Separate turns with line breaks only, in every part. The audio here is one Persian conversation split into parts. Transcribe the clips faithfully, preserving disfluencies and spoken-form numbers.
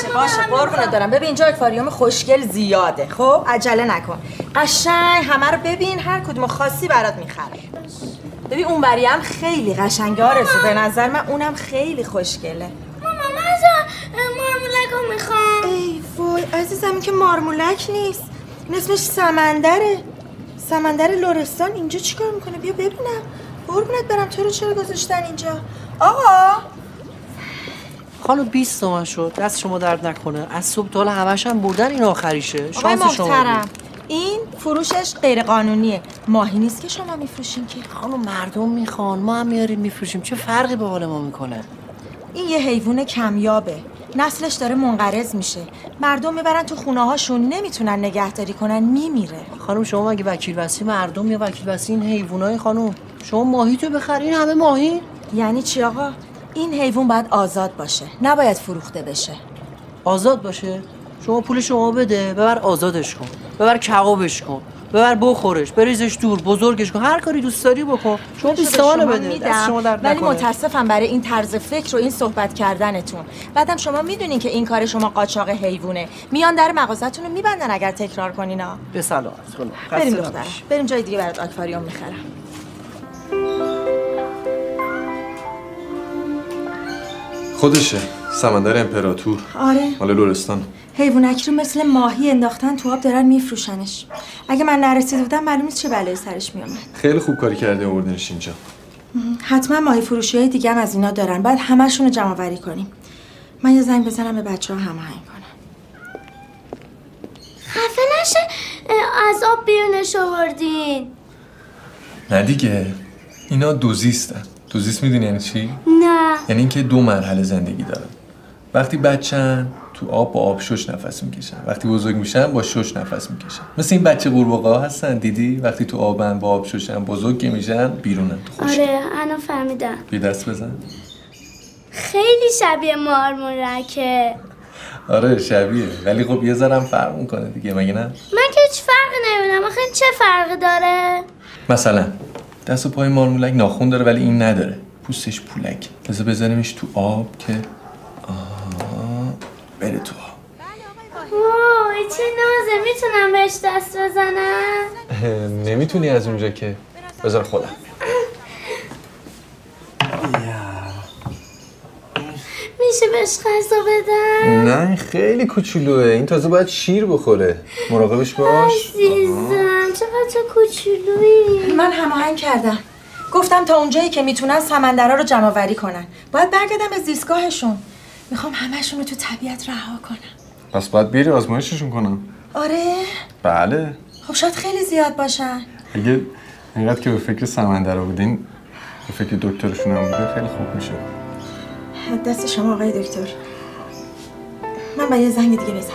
باشه باشه قربونت دارم. ببین اینجا اکواریوم خوشگل زیاده، خب عجله نکن. قشنگ همه رو ببین، هر کدوم خاصی برات میخرم. ببین اون بری هم خیلی قشنگه آرزو، به نظر من اونم خیلی خوشگله.
ماما من از مارمولک رو میخوام.
ای وای عزیزم این که مارمولک نیست، این اسمش سمندره. سمندر لرستان. اینجا چیکار میکنه؟ بیا ببینم. قربونت برم تو رو چرا گذاشتن اینجا؟ آقا
خانم بیست تومن شد، دست شما درد نکنه. از صبح تا حالا همش هم بردن، این آخریشه. شانس شما
محترم این فروشش غیر قانونیه، ماهی نیست که شما میفروشین که.
خانم مردم میخوان، ما هم میاریم میفروشیم، چه فرقی به حال ما میکنه؟
این یه حیوان کمیابه، نسلش داره منقرض میشه، مردم میبرن تو خونه هاشون، نمیتونن نگهداری کنن، میمیره.
خانم شما مگه وکیل وصی مردم یا وکیل وصی این حیوانای؟ خانم شما ماهی تو بخرین همه ماهی؟
یعنی چی آقا؟ این حیوان باید آزاد باشه، نباید فروخته بشه.
آزاد باشه؟ شما پول شما بده، ببر آزادش کن، ببر کبابش کن، ببر بخورش، بریزش دور، بزرگش کن، هر کاری دوست داری بکن. شما بیست تومن بده، دست شما درد
ولی
نکنه.
متاسفم برای این طرز فکر و این صحبت کردنتون. بعدم شما میدونین که این کار شما قاچاق حیوونه، میان در مغازه‌تون رو میبندن اگر تکرار کنینا.
به سلامت خانم.
بریم دخترم، بریم جای دیگه برات آکواریوم میخرم.
خودشه سمندر امپراتور.
آره
مال لرستان.
حیوانکی رو مثل ماهی انداختن تو آب دارن میفروشنش. اگه من نرسیده بودم معلوم نیست چه بلایی سرش میومد.
خیلی خوب کاری کرده آوردنش اینجا.
حتما ماهی فروشی های دیگه هم از اینا دارن، باید همشون رو جمع آوری کنیم. من یه زنگ بزنم به بچه‌ها هماهنگ کنن.
خفه نشه از آب بیرونش آوردین.
نه دیگه اینا دوزیستن. دوزیست میدونی یعنی چی؟
نه.
یعنی اینکه دو مرحله زندگی دارن. وقتی بچه‌ن تو آب با آب شش نفس میکشن، وقتی بزرگ میشن با شش نفس میکشن. مثل این بچه قورباغه‌ها هستن دیدی؟ وقتی تو آبن با آب ششن، بزرگ میشن بیرونن تو خشک.
آره الان فهمیدم.
بی دست بزن.
خیلی شبیه مارمولکه.
آره شبیه، ولی خب یه ذره هم فرق میکنه دیگه، مگه نه؟
من که هیچ فرقی نمیبینم. آخه چه فرقی داره؟
مثلا دست و پای مارمولک ناخن داره ولی این نداره، پوستش پولک. بذار بذاریمش تو آب که آها بره تو آب.
وای چه نازه، میتونم بهش دست بزنم؟
نمیتونی از اونجا که. بذار خودم.
میشه بهش غذا بدم؟
نه این خیلی کوچولوه، این تازه باید شیر بخوره، مراقبش باش.
عزیزم چقدر تو کوچولویی.
من هماهنگ کردم، گفتم تا اونجایی که میتونن سمندرها رو جمع آوری کنن، باید برگردم به زیستگاهشون. میخوام همه‌شون رو تو طبیعت رها کنم.
پس باید بیاری آزمایششون کنم.
آره؟
بله.
خب شاید خیلی زیاد باشن.
اگه اینقدر که به فکر سمندرها بودین به فکر دکترشون هم بوده خیلی خوب میشه.
دست شما آقای دکتر. من با یه زنگ دیگه بزنم.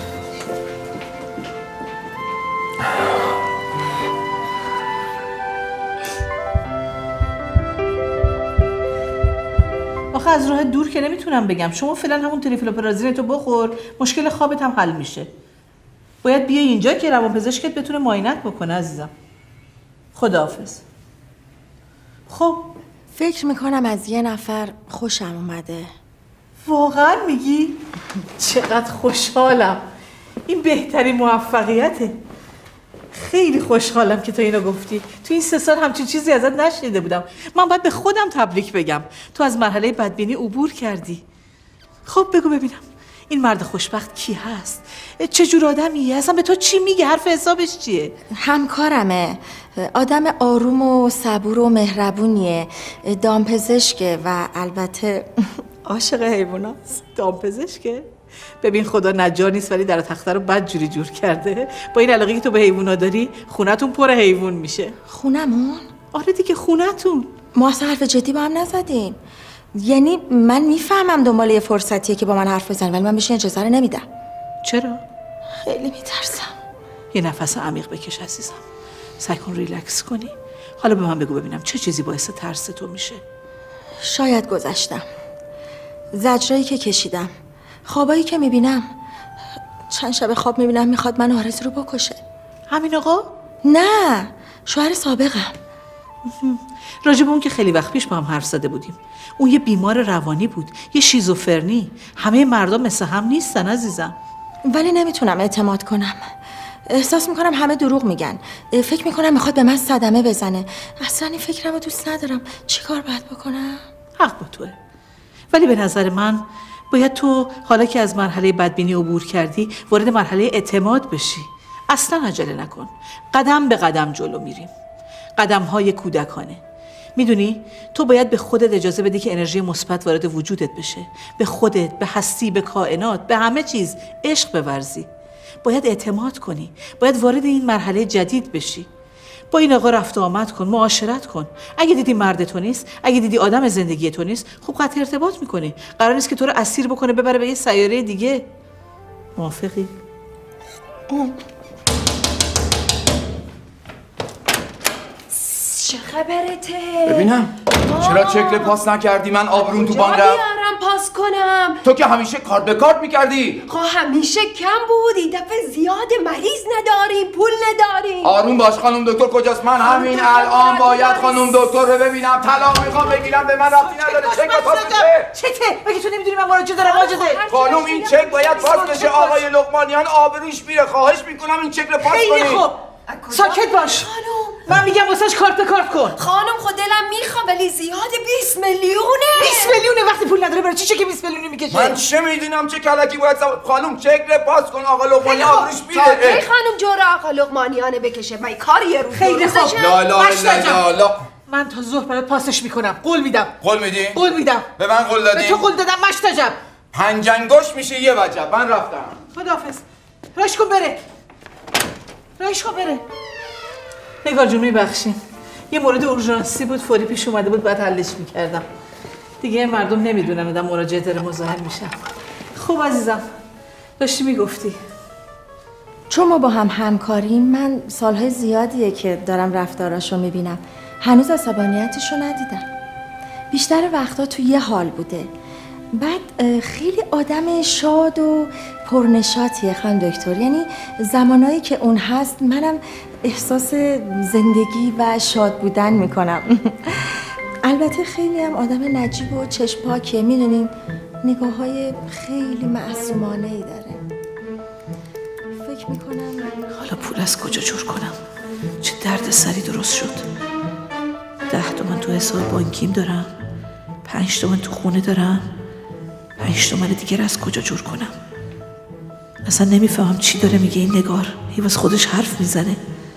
آخه از راه دور که نمیتونم بگم. شما فعلا همون تریفلوپرازین تو بخور، مشکل خوابت هم حل میشه. باید بیای اینجا که روانپزشکت بتونه معاینت بکنه عزیزم. خداحافظ. خب
فکر میکنم از یه نفر خوشم اومده.
واقعا میگی؟ چقدر خوشحالم. این بهترین موفقیته. خیلی خوشحالم که تو اینو گفتی. تو این سه سال همچین چیزی ازت نشنیده بودم. من باید به خودم تبریک بگم. تو از مرحله بدبینی عبور کردی. خب بگو ببینم این مرد خوشبخت کی هست؟ چه جور آدمیه؟ اصلا به تو چی میگه؟ حرف حسابش چیه؟
همکارمه، آدم آروم و صبور و مهربونیه، دامپزشکه و البته عاشق حیواناست.
دامپزشکه؟ ببین خدا نجار نیست ولی در تخته رو بد جوری جور کرده. با این علاقه که تو به حیوونا داری خونتون پر حیوان میشه.
خونمون؟
آره دیگه خونتون.
ما اصلا حرف جدی با هم نزدیم. یعنی من میفهمم دنبال یه فرصتیه که با من حرف بزنی ولی من بهش اجازه رو نمیدم.
چرا؟
خیلی میترسم.
یه نفس عمیق بکش عزیزم. سعی کن ریلکس کنی. حالا به من بگو ببینم چه چیزی باعث ترس تو میشه؟
شاید گذشتم، زجرایی که کشیدم، خوابایی که میبینم. چند شب خواب میبینم میخواد من آرزو رو بکشه.
همین آقا؟
نه، شوهر سابقم.
راجب اون که خیلی وقت پیش با هم حرف زده بودیم. اون یه بیمار روانی بود، یه شیزوفرنی. همه مردم مثل هم نیستن عزیزم.
ولی نمیتونم اعتماد کنم. احساس میکنم همه دروغ میگن. فکر میکنم میخواد به من صدمه بزنه. اصلا این فکرمو دوست ندارم. چی کار باید بکنم؟
حق با توه. ولی به نظر من باید تو حالا که از مرحله بدبینی عبور کردی وارد مرحله اعتماد بشی. اصلا عجله نکن. قدم به قدم جلو میریم. قدم های کودکانه. میدونی تو باید به خودت اجازه بدی که انرژی مثبت وارد وجودت بشه. به خودت، به هستی، به کائنات، به همه چیز عشق بورزی. باید اعتماد کنی. باید وارد این مرحله جدید بشی. با این آقا رفت و آمد کن، معاشرت کن. اگه دیدی مرد تو نیست، اگه دیدی آدم زندگی تو نیست، خب قطع ارتباط میکنی. قرار نیست که تو رو اسیر بکنه ببره به یه سیاره دیگه. موافقی؟
چه خبرته؟
ببینم چرا چکل پاس نکردی؟ من آبروم تو بان رفت.
بیارم پاس کنم.
تو که همیشه کارت به کارت میکردی.
خب همیشه کم بود. این دفعه زیاد مریض نداریم، پول نداریم.
آروم باش خانم دکتر کجاست؟ من همین الان باید خانم دکتر رو ببینم. طلاق میخوام بگیرم، به من ربطی نداره. چک پاس بشه.
چته؟ مگه تو نمیدونی من مراجعه دارم واجده؟
خانم این چک باید پاس بشه. آقای لقمانیان آبروش میره. خواهش میکنم این چک رو پاس کنی.
خیلی خوب. ساکت باش. من میگم واسش کارت به کارت کن.
خانم خود دلم میخواد ولی زیاد بیست میلیونه.
بیست میلیونه وقتی پول نداره برای چی چک بیست میلیونی میکشه؟
من چه میدونم چه کلکی باید سوار. خانم چک رو پاس کن. آقا لقمانیان آبروش میره.
ای خانم جور آقا لقمانیانه بکشه. من کار یه روز
خیلی خوب.
لا لا لا لا.
من تا ظهر برات پاسش میکنم. قول میدم.
قول میدی؟
قول میدم.
به من قول دادی؟
به تو قول دادم مشتجب.
پنج انگشت میشه یه وجب. من رفتم.
خداحافظ. راش کن بره. راش کن بره. نگار جون میبخشین. یه مورد اورژانسی بود، فوری پیش اومده بود، بعد حلش میکردم. دیگه مردم نمیدونن آدم مراجعه داره مزاحم میشن. خب عزیزم داشتی میگفتی.
چون ما با هم همکاریم، من سالهای زیادیه که دارم رفتاراشو میبینم. هنوز عصبانیتشو ندیدم. بیشتر وقتا تو یه حال بوده. بعد خیلی آدم شاد و پرنشاطیه خانم دکتر. یعنی زمانایی که اون هست منم احساس زندگی و شاد بودن میکنم. البته خیلی هم آدم نجیب و چشم پاکیه. میدونین نگاه های خیلی معصومانه ای داره. فکر میکنم
حالا پول از کجا جور کنم؟ چه درد سری درست شد. ده تومن تو حساب بانکیم دارم، پنج تومن تو خونه دارم، پنج تومن دیگر از کجا جور کنم؟ اصلا نمیفهمم چی داره میگه این نگار. هی واسه خودش حرف میزنه.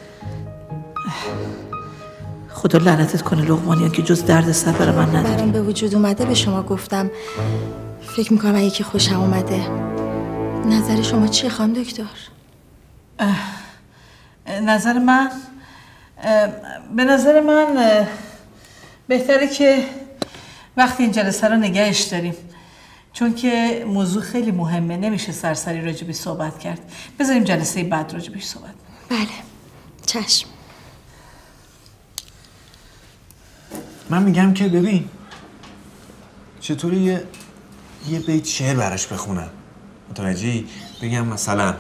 خدا لعنتت کنه لقمانیان که جز درد سر برای من نداری.
برام به وجود اومده به شما گفتم. فکر میکنم اگه که خوشم اومده. نظر شما چیه خانم دکتر؟
نظر من به نظر من بهتره که وقتی این جلسه رو نگهش داریم، چون که موضوع خیلی مهمه، نمیشه سرسری راجبی صحبت کرد. بذاریم جلسه بعد راجبش صحبت.
بله چشم.
من میگم که ببین چطوری یه یه بیت شعر براش بخونم، متوجهی؟ بگم مثلا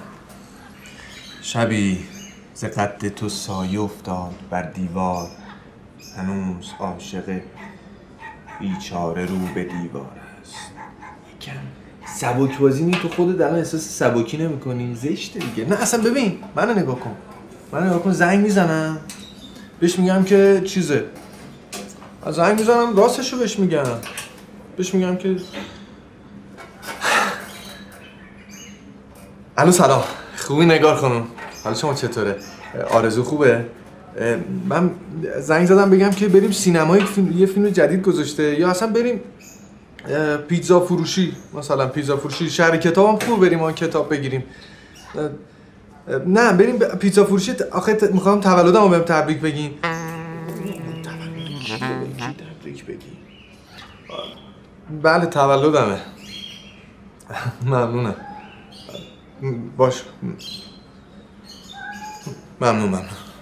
شبی ز قد تو سایه افتاد بر دیوار، هنوز عاشق بیچاره رو به دیوار است. یکم سبک بازی نی تو خودت الان احساس سبکی نمی کنی؟ زشته دیگه. نه اصلا ببین منو نگاه کن، منو نگاه کن. زنگ میزنم بهش میگم که چیزه، زنگ میزنم راستشو بهش میگم، بهش میگم که الو سلام، خوبی نگار خانم؟ حالا شما چطوره؟ آرزو خوبه؟ من زنگ زدم بگم که بریم سینمایی، فیلم، یه فیلم جدید گذاشته، یا اصلا بریم پیتزا فروشی، مثلا پیتزا فروشی شهر کتاب هم خوب، بریم آن کتاب بگیریم. نه بریم پیتزا فروشی. آخه میخوام تولدم رو بهم تبریک بگین. تبریک بگی؟ بله تولدمه. ممنونم. باش ممنون ممنون.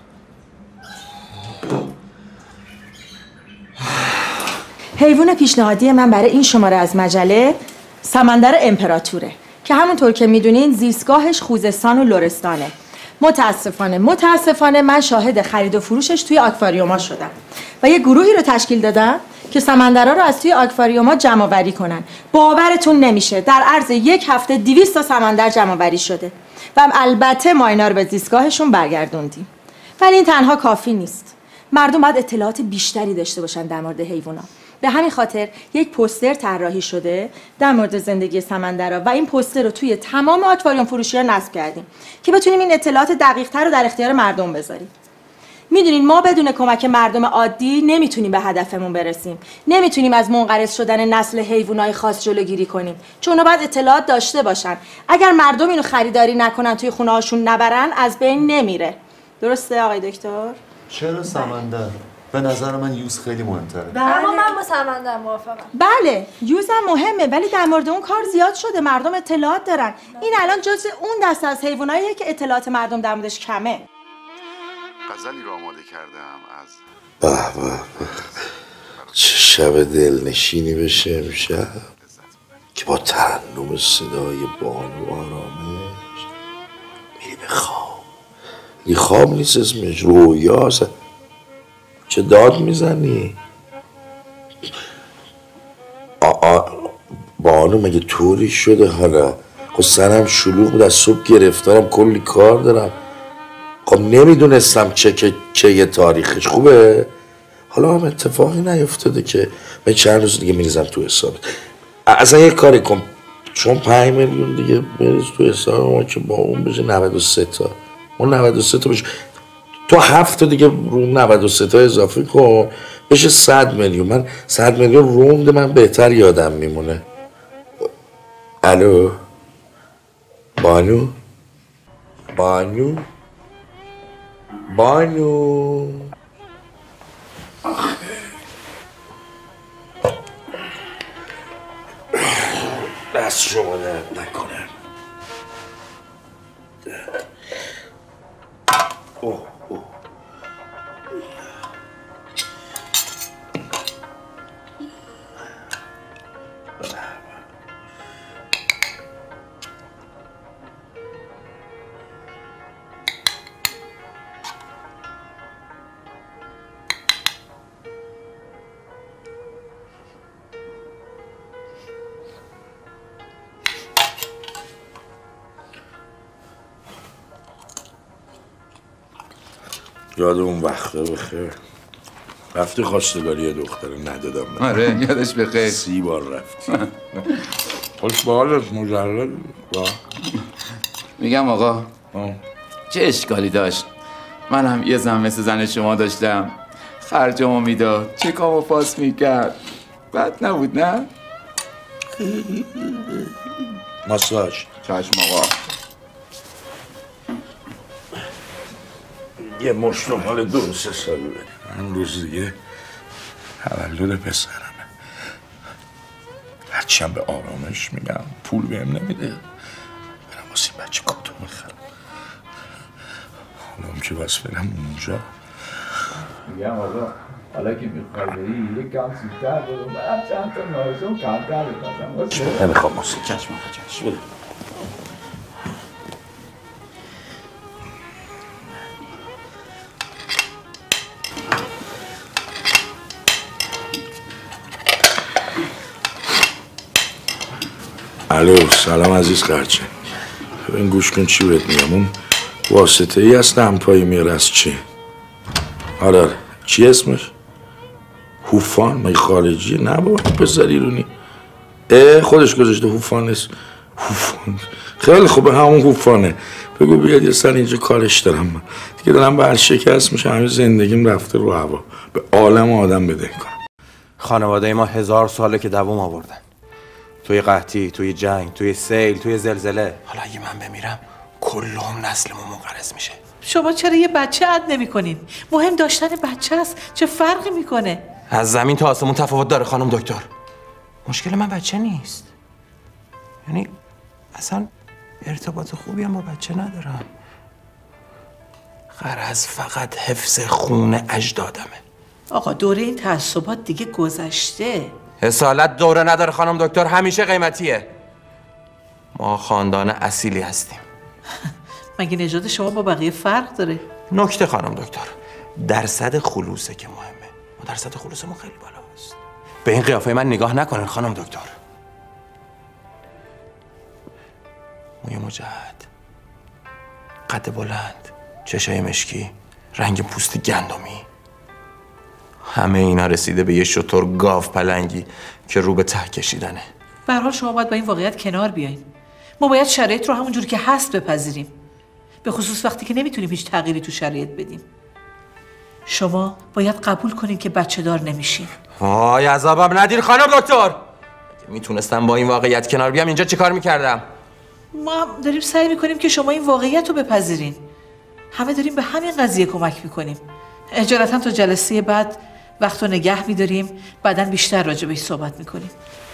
حیوان پیشنهادی من برای این شماره از مجله سمندر امپراتوره که همونطور که میدونین زیستگاهش خوزستان و لرستانه. متاسفانه متاسفانه من شاهد خرید و فروشش توی آکواریوما شدم. و یه گروهی رو تشکیل دادن که سمندرها رو از توی آکواریوم‌ها جمع آوری کنن. باورتون نمیشه در عرض یک هفته دویست تا سمندر جمع آوری شده و البته ما اینا رو به زیستگاهشون برگردوندیم. ولی این تنها کافی نیست. مردم باید اطلاعات بیشتری داشته باشن در مورد حیوونا. به همین خاطر یک پوستر طراحی شده در مورد زندگی سمندرها و این پوستر رو توی تمام آکواریوم فروشی‌ها نصب کردیم که بتونیم این اطلاعات دقیق‌تر رو در اختیار مردم بذاریم. میدونین ما بدون کمک مردم عادی نمیتونیم به هدفمون برسیم. نمیتونیم از منقرض شدن نسل حیوانات خاص جلوگیری کنیم. چون اونا باید اطلاعات داشته باشن. اگر مردم اینو خریداری نکنن توی خونه‌هاشون نبرن از بین نمیره. درسته آقای دکتر؟
چرا سمندر؟ به نظر من یوز خیلی مهمتره.
اما من با سمندر موافقم.
بله، یوز هم مهمه ولی در مورد اون کار زیاد شده. مردم اطلاعات دارن. این الان جزء اون دسته از حیواناییه که اطلاعات مردم در موردش کمه.
غزلی رو آماده کردم از
به به چه شب دلنشینی بشه امشب که با ترنم صدای بانو آرامش میری به خواب. این خواب نیست اسمش، رویاست. چه داد میزنی؟ آآ بانو مگه طوری شده حالا؟ خب سرم شلوغ بود، از صبح گرفتارم، کلی کار دارم. خب نمیدونستم چه که چه یه تاریخش خوبه. حالا هم اتفاقی نیفتاده که من چند روز دیگه میریزم تو حساب. اصلا یه کاری کن، چون پنج میلیون دیگه میریز تو حساب ما که با اون بشه نود و سه تا. ما نود و سه تا بشه، تو هفت تا دیگه رو نود و سه تا اضافه کن بشه صد میلیون. من صد میلیون روند من بهتر یادم میمونه. الو بانو بانو بانو دست شما درد نکنه. اوه اوه یاد اون وقته بخیر. رفتی خواستگاری یه دختره ندادم من.
آره یادش بخیر.
سی بار رفتی. خوش به حالت مجرد.
میگم آقا چه اشکالی داشت؟ من هم یه زن مثل زن شما داشتم، خرجمو میداد، چکامو پاس میکرد، بد نبود نه؟
ماساژ.
چشم آقا.
یه مشت مال دو سه سال بدیم. من روز دیگه تولد پسرمه. هرچیم به آرامش میگم پول بهم نمیده، برم واسه بچه کتو میخرم. حالا هم که بس برم اونجا.
میگم آقا حالا که میخوای بری یک کم سیزتر برو، برم چند تا نارزون کمتر بکنم.
نمیخوام واسه چشم آقا چشم بده. الو سلام عزیز خرچه. ببین گوش کن چی بهت میگم. اون واسطه ای هست همپایی میرس چی؟ آره آره چی اسمش؟ هوفان. مگه خارجیه؟ نه بابا پسر ایرونی. اه خودش گذاشته هوفان است. هوفان خیلی خوبه همون هوفانه. بگو بیاد یه سر اینجا کارش دارم من دیگه. دارم برشکست میشه، همین زندگیم رفته رو هوا. به عالم آدم بده کنم.
خانواده ما هزار ساله که دوام آوردن، توی قحطی، توی جنگ، توی سیل، توی زلزله. حالا اگه من بمیرم کلهم نسلمون منقرض میشه.
شما چرا یه بچه عد نمی کنین؟ مهم داشتن بچه است. چه فرقی میکنه؟
از زمین تا آسمون تفاوت داره خانم دکتر. مشکل من بچه نیست، یعنی اصلا ارتباط خوبی هم با بچه ندارم. غرض فقط حفظ خون اجدادمه.
آقا دوره این تعصبات دیگه گذشته.
حسالت دوره نداره خانم دکتر، همیشه قیمتیه. ما خاندان اصیلی هستیم.
مگه نژاد شما با بقیه فرق داره؟
نکته خانم دکتر، درصد خلوصه که مهمه. ما درصد خلوصمون خیلی بالاست. به این قیافه من نگاه نکنین خانم دکتر. موی مجعد، قد بلند، چشای مشکی، رنگ پوست گندمی، همه اینا رسیده به یه شتر گاو پلنگی که رو به ته کشیدنه.
به هر حال شما باید با این واقعیت کنار بیاین. ما باید شرایط رو همونجوری که هست بپذیریم، به خصوص وقتی که نمیتونیم هیچ تغییری تو شرایط بدیم. شما باید قبول کنین که بچه دار نمیشین.
وای عذابم ندین خانم دکتر. میتونستم با این واقعیت کنار بیام اینجا چه کار میکردم؟
ما هم داریم سعی میکنیم که شما این واقعیت رو بپذیرین. همه داریم به همین قضیه کمک میکنیم. اجالتا تا جلسه بعد وقت رو نگه میداریم، بعداً بیشتر راجع بهش صحبت میکنیم.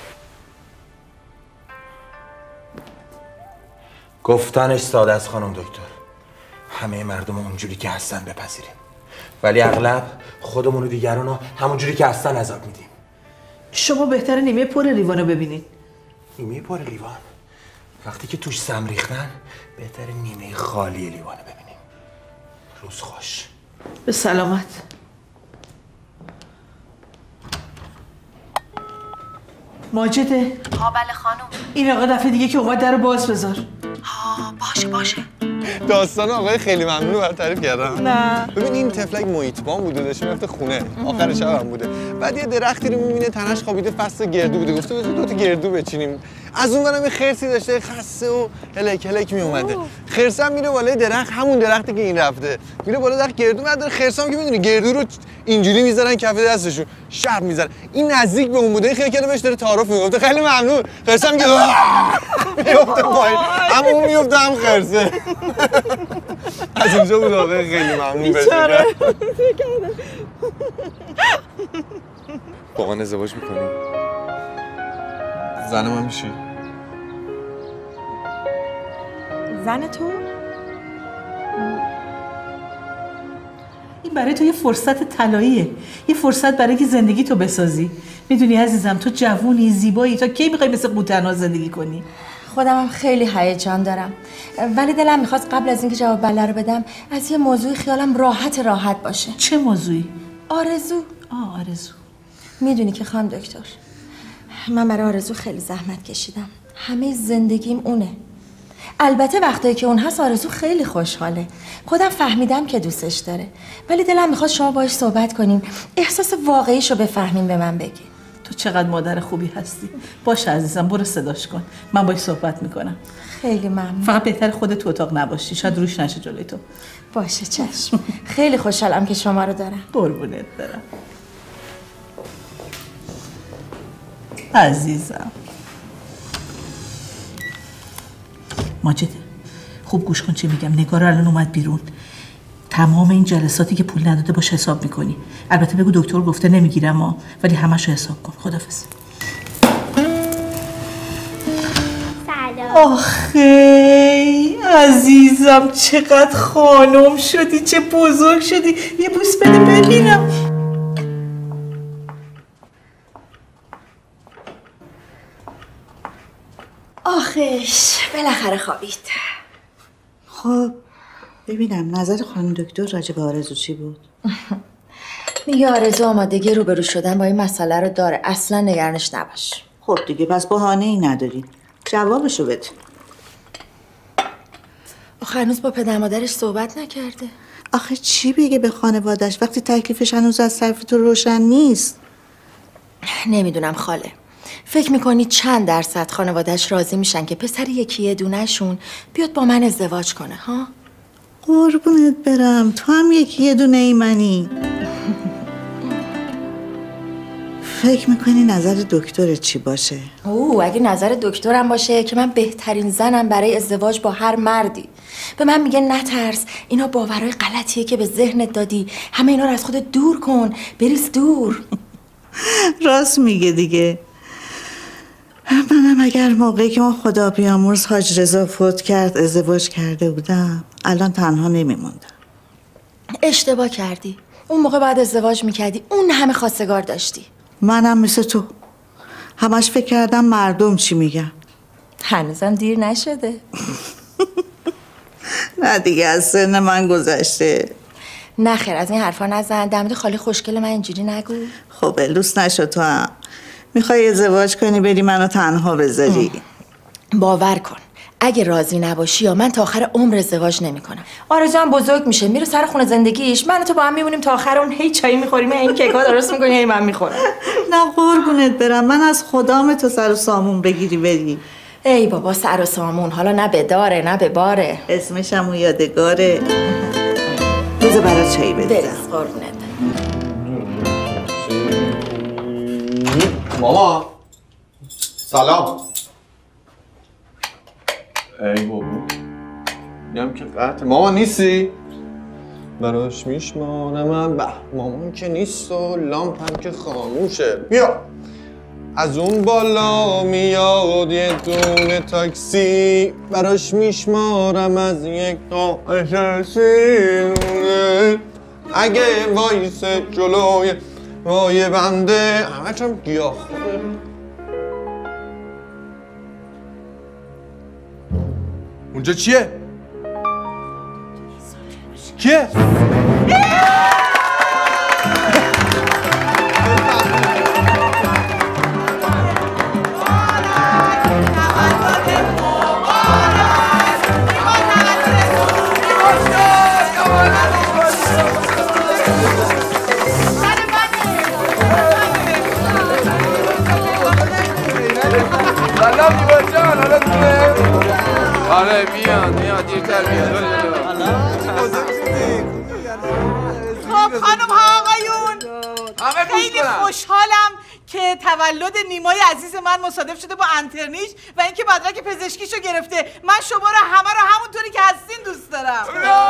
گفتنش ساده است خانم دکتر. همه مردم اونجوری که هستن بپذیریم، ولی اغلب خودمون و دیگران رو همونجوری که هستن عذاب میدیم.
شما بهتره نیمه پر لیوانو ببینین.
نیمه پر لیوان؟ وقتی که توش سم ریختن بهتره نیمه خالی لیوانو ببینیم. روز خوش.
به سلامت. ماجده.
ها بله خانم.
این آقا دفعه دیگه که اومد درو باز بذار.
ها باشه باشه.
داستان آقای خیلی ممنون رو تعریف کردم.
نه
ببین این تفلک محیطبان بوده، داشته میرفته خونه، آخر شب هم بوده. بعد یه درختی رو میبینه تنش خوابیده، فصل گردو بوده، گفته بذار دو تا گردو بچینیم. از اون ورم یه خرسی داشته خسته و هلک هلک می اومده. خرس هم میره بالای درخت، همون درختی که این رفته. میره بالا درخت گردو نداره. خرس هم که میدونی گردو رو اینجوری میذارن کف دستشون، شرم میذارن. این نزدیک به اون بوده، خیلی کلمه بهش داره تعارف میگفته خیلی ممنون. خرس هم میگه میفته پایین. هم اون میفته هم خرسه. از اینجا بود آقای خیلی ممنون بشه. با من ازدواج میکنی؟ زن من میشی؟
زن تو؟
این برای تو یه فرصت طلاییه، یه فرصت برای که زندگی تو بسازی. میدونی عزیزم تو جوونی، زیبایی، تا کی میخوای مثل قوطن‌ها زندگی کنی؟
خودم هم خیلی هیجان دارم، ولی دلم میخواست قبل از اینکه جواب بله رو بدم از یه موضوعی خیالم راحت راحت باشه.
چه موضوعی؟
آرزو.
آه آرزو.
میدونی که خانم دکتر، من برای آرزو خیلی زحمت کشیدم، همه زندگیم اونه. البته وقتایی که اون هست آرزو خیلی خوشحاله، خودم فهمیدم که دوستش داره، ولی دلم میخواد شما باهاش صحبت کنیم، احساس واقعیشو بفهمین، به من بگی.
تو چقدر مادر خوبی هستی. باشه عزیزم، برو صداش کن، من باهاش صحبت میکنم.
خیلی ممنون.
فقط بهتر خودت تو اتاق نباشی، شاید روش نشه جلوی تو.
باشه چشم. خیلی خوشحالم که شما رو دارم.
قربونت برم عزیزم. ماجده خوب گوش کن چی میگم. نگار الان اومد بیرون، تمام این جلساتی که پول نداده باش حساب میکنی. البته بگو دکتر گفته نمیگیرم ها، ولی همشو حساب کن. خداحافظ.
سلام.
آخی عزیزم چقدر خانم شدی، چه بزرگ شدی. یه بوس بده ببینم.
آخش بالاخره خوابید.
خب ببینم نظر خانم دکتر راجع به آرزو چی بود؟
میگه آرزو آمادگی روبرو شدن با این مسئله رو داره، اصلا نگرانش نباش.
خب دیگه پس بهانه ای نداری، جوابشو بده.
آخه هنوز با پدر مادرش صحبت نکرده.
آخه چی بگه به خانوادش وقتی تکلیفش هنوز از طرف تو روشن نیست؟
نمیدونم خاله، فکر میکنی چند درصد خانواده‌اش راضی میشن که پسر یکی یه دونه‌شون بیاد با من ازدواج کنه ها؟
قربونت برم، تو هم یکی یه دونه ای منی. فکر میکنی نظر دکتر چی باشه؟
اوه اگه نظر دکترم باشه که من بهترین زنم برای ازدواج با هر مردی. به من میگه نترس، اینا باورهای غلطیه که به ذهنت دادی، همه اینا رو از خودت دور کن، بریز دور.
راست میگه دیگه. منم اگر موقعی که ما خدا بیامرز حاج رضا فوت کرد ازدواج کرده بودم الان تنها نمیموندم.
اشتباه کردی، اون موقع بعد ازدواج میکردی، اون همه خواستگار داشتی.
منم مثل تو همش فکر کردم مردم چی میگن.
هنوزم دیر نشده.
نه دیگه از سن من گذشته.
نه خیر از این حرفا نزن. دمت خالی خوشگل من اینجوری نگو.
خب لوس نشو تو هم. میخوای ازدواج کنی بری منو تنها بذاری؟
باور کن اگه راضی نباشی یا من تا آخر عمر ازدواج نمیکنم. آرزو هم بزرگ میشه میره سر خونه زندگیش، من و تو با هم میمونیم تا آخر اون. هی چای میخوریم این کیکا درست میکنی هی من میخورم.
نه قربونت برم، من از خدام تو سر و سامون بگیری بری.
ای بابا سر و سامون، حالا نه به داره نه به باره.
اسمش هم یادگاره. بذار برات چایی بدم.
برس قربونت.
ماما سلام.
ای بابا میگم که
قطع ماما نیستی؟ براش میشمارم من. به مامان که نیست و لامپم که خاموشه. بیا از اون بالا میاد یه دونه تاکسی، براش میشمارم از یک تا اشرسیونه. اگه وایس جلوی وای بنده همه چم گیاه خوره.
اونجا چیه؟ کیه؟
آره میاد میاد دیرتر میاد.
خب خانم ها آقایون خیلی خوشحالم که تولد نیمای عزیز من مصادف شده با انترنیش و اینکه مدرک پزشکیشو گرفته. من شما رو همه رو همونطوری که هستین دوست دارم.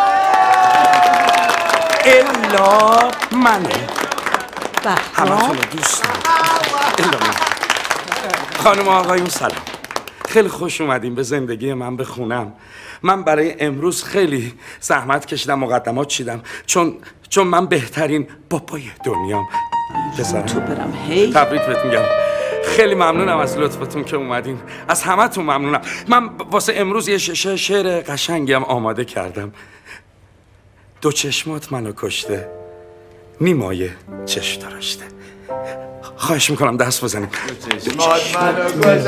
الا منه همتون رو دوست دارم. الا من. خانم آقایون سلام، خیلی خوش اومدیم به زندگی من، به خونم. من برای امروز خیلی زحمت کشیدم، مقدمات چیدم، چون چون من بهترین بابای دنیام. بذارم
تو برم هی
تبریک بهت میگم. خیلی ممنونم از لطفتون که اومدین، از همتون ممنونم. من واسه امروز یه ش- شعر قشنگی هم آماده کردم. دو چشمات منو کشته، نیمای چشم داشته. خواهش میکنم دست بزنیم.
دو چشمات منو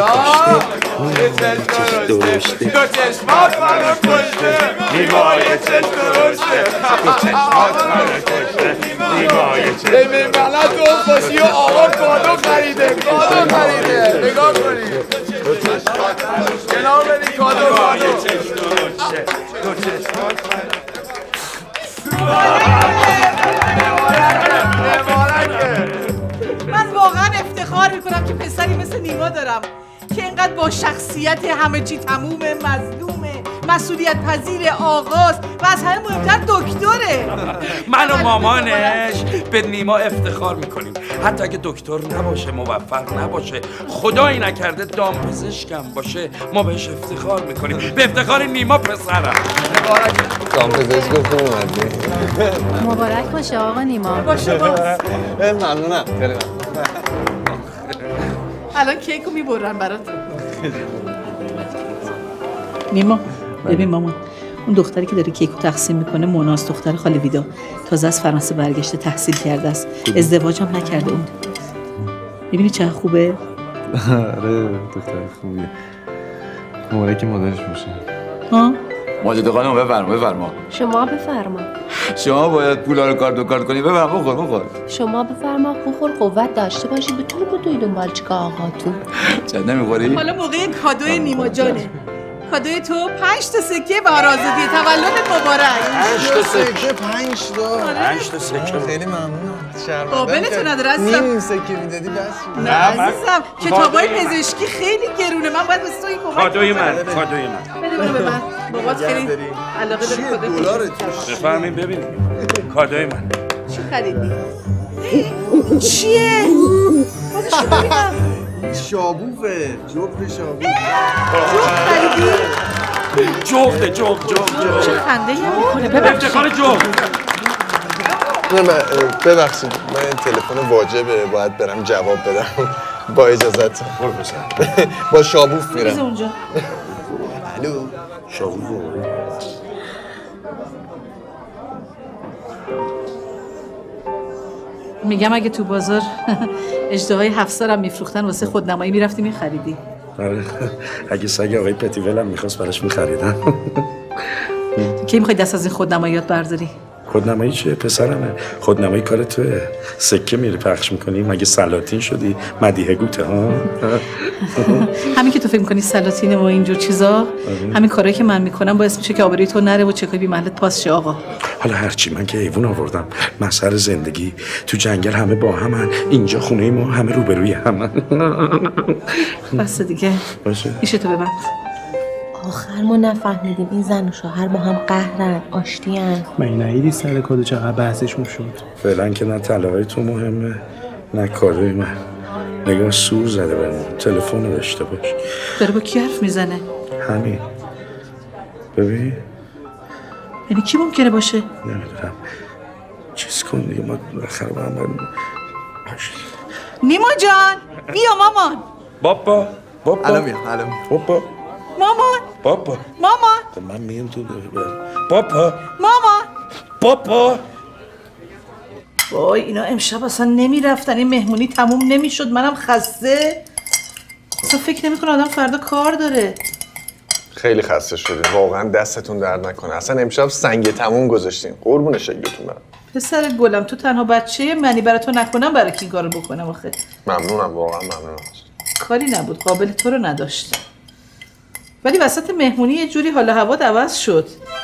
کشته، دو چشمات منو کشته، نیمای چشم درشته. دو چشمات منو کشته، نیمای چشم. ببین بلد تو خوشی و آقا کادو خریده، کادو خریده. نگاه کنید دو چشمات منو کشته، کنار برید کادو نیمای چشم درشته. دو چشمات منو
من واقعا افتخار میکنم که پسری مثل نیما دارم که اینقدر با شخصیت همه چی تموم، مظلومه، مسئولیت پذیر، آغاز و از همه مهمتر دکتره.
من و مامانش به نیما افتخار میکنیم، حتی اگه دکتر نباشه، موفق نباشه، خدایی نکرده دامپزشکم باشه، ما بهش افتخار میکنیم. به افتخار نیما پسرم.
دامپزشک خوب اومدی.
مبارک باشه آقا نیما.
باشه باز.
ممنونم. خیلی ممنون.
الان کیکو میبرن براتون. نیما ببین مامان، اون دختری که داره کیکو تقسیم میکنه مناس، دختر خاله ویدا، تازه از فرانسه برگشته، تحصیل کرده است، ازدواج هم نکرده. اون میبینی چه خوبه؟
آره دختر خوبیه. مبارک مادرش باشه.
ها؟
ماجد خانم بفرما بفرما.
شما بفرما.
شما باید پولا رو کارت و کارت کنی. بفرما بخور بخور.
شما بفرما بخور، قوت داشته باشی، بتونی بدوی دنبال چیکار آقاتون.
چند نمیخوری؟
حالا موقع کادوی نیما جانه. کادوی تو پنج تا سکه بهار آزادی، تولدت مبارک.
پنج تا سکه، پنج تا.
پنج تا سکه.
خیلی ممنون. شرمنده.
قابلتون نداره عزیزم.
نیم سکه میدادی بس.
نه عزیزم، کتابای پزشکی خیلی گرونه. من باید واسه تو این کمک کنم.
کادوی من، کادوی من.
بده منو به من. بابات خیلی علاقه داره کادو.
دلار توش.
بفهمین ببینید. کادوی من.
چی خریدی؟ چیه؟ بازشو ببینم.
شابوفه، جغد شابوف.
جغد خریدی؟
جغده، جغد، جغد، جغد.
چه خنده ای میکنه؟ ببخشید.
افتخار جغد.
نه من ببخشید، من این تلفن واجبه، باید برم جواب بدم. با اجازت. با شابوف میرم.
بذار اونجا.
الو.
شابوف.
میگم اگه تو بازار اژدهای هفت سالم میفروختن واسه خودنمایی میرفتی میخریدی.
آره اگه سگ آقای پتیول هم میخواست براش میخریدن.
کی میخوای دست از این خودنماییات برداری؟
خودنمایی چیه پسرمه؟ خودنمایی کار توه. سکه میری پخش میکنی مگه سلاطین شدی؟ مدیحه گوته ها.
همین که تو فکر میکنی سلاطینه و اینجور چیزا، همین کارهایی که من میکنم باعث میشه که آبروی تو نره و چکای بی محلت پاس شه آقا.
حالا هرچی من که حیوان آوردم مسخره زندگی، تو جنگل همه با همن، اینجا خونه ما همه روبروی همن.
بس دیگه
باشه
ایشه تو ببند.
آخر ما نفهمیدیم این زن و شوهر با هم قهرن، آشتیان.
من ندیدی سر کادو چقدر بحثشون شد؟
فعلا که نه طلاهای تو مهمه نه کارای من. نگاه سور زده برمون. تلفن رو داشته باش.
داره با کی حرف میزنه؟
همین ببین.
یعنی کی ممکنه باشه؟
نمیدونم چیز کن دیگه، ما بالاخره با هم بریم.
نیما جان بیا مامان.
بابا بابا
الان میام الان میام.
بابا
مامان
بابا
مامان
من میام تو بابا
مامان
بابا.
وای اینا امشب اصلا نمیرفتن، این مهمونی تموم نمیشد، منم خسته. اصلا فکر نمیکنه آدم فردا کار داره.
خیلی خسته شدیم واقعا، دستتون درد نکنه. اصلا امشب سنگ تموم گذاشتیم. قربون شکلتون برم.
پسر گلم تو تنها بچه منی، برای تو نکنم برای کی کارو بکنم آخه.
ممنونم واقعا ممنونم.
کاری نبود، قابل تو رو نداشت. ولی وسط مهمونی یه جوری حال هوا عوض شد.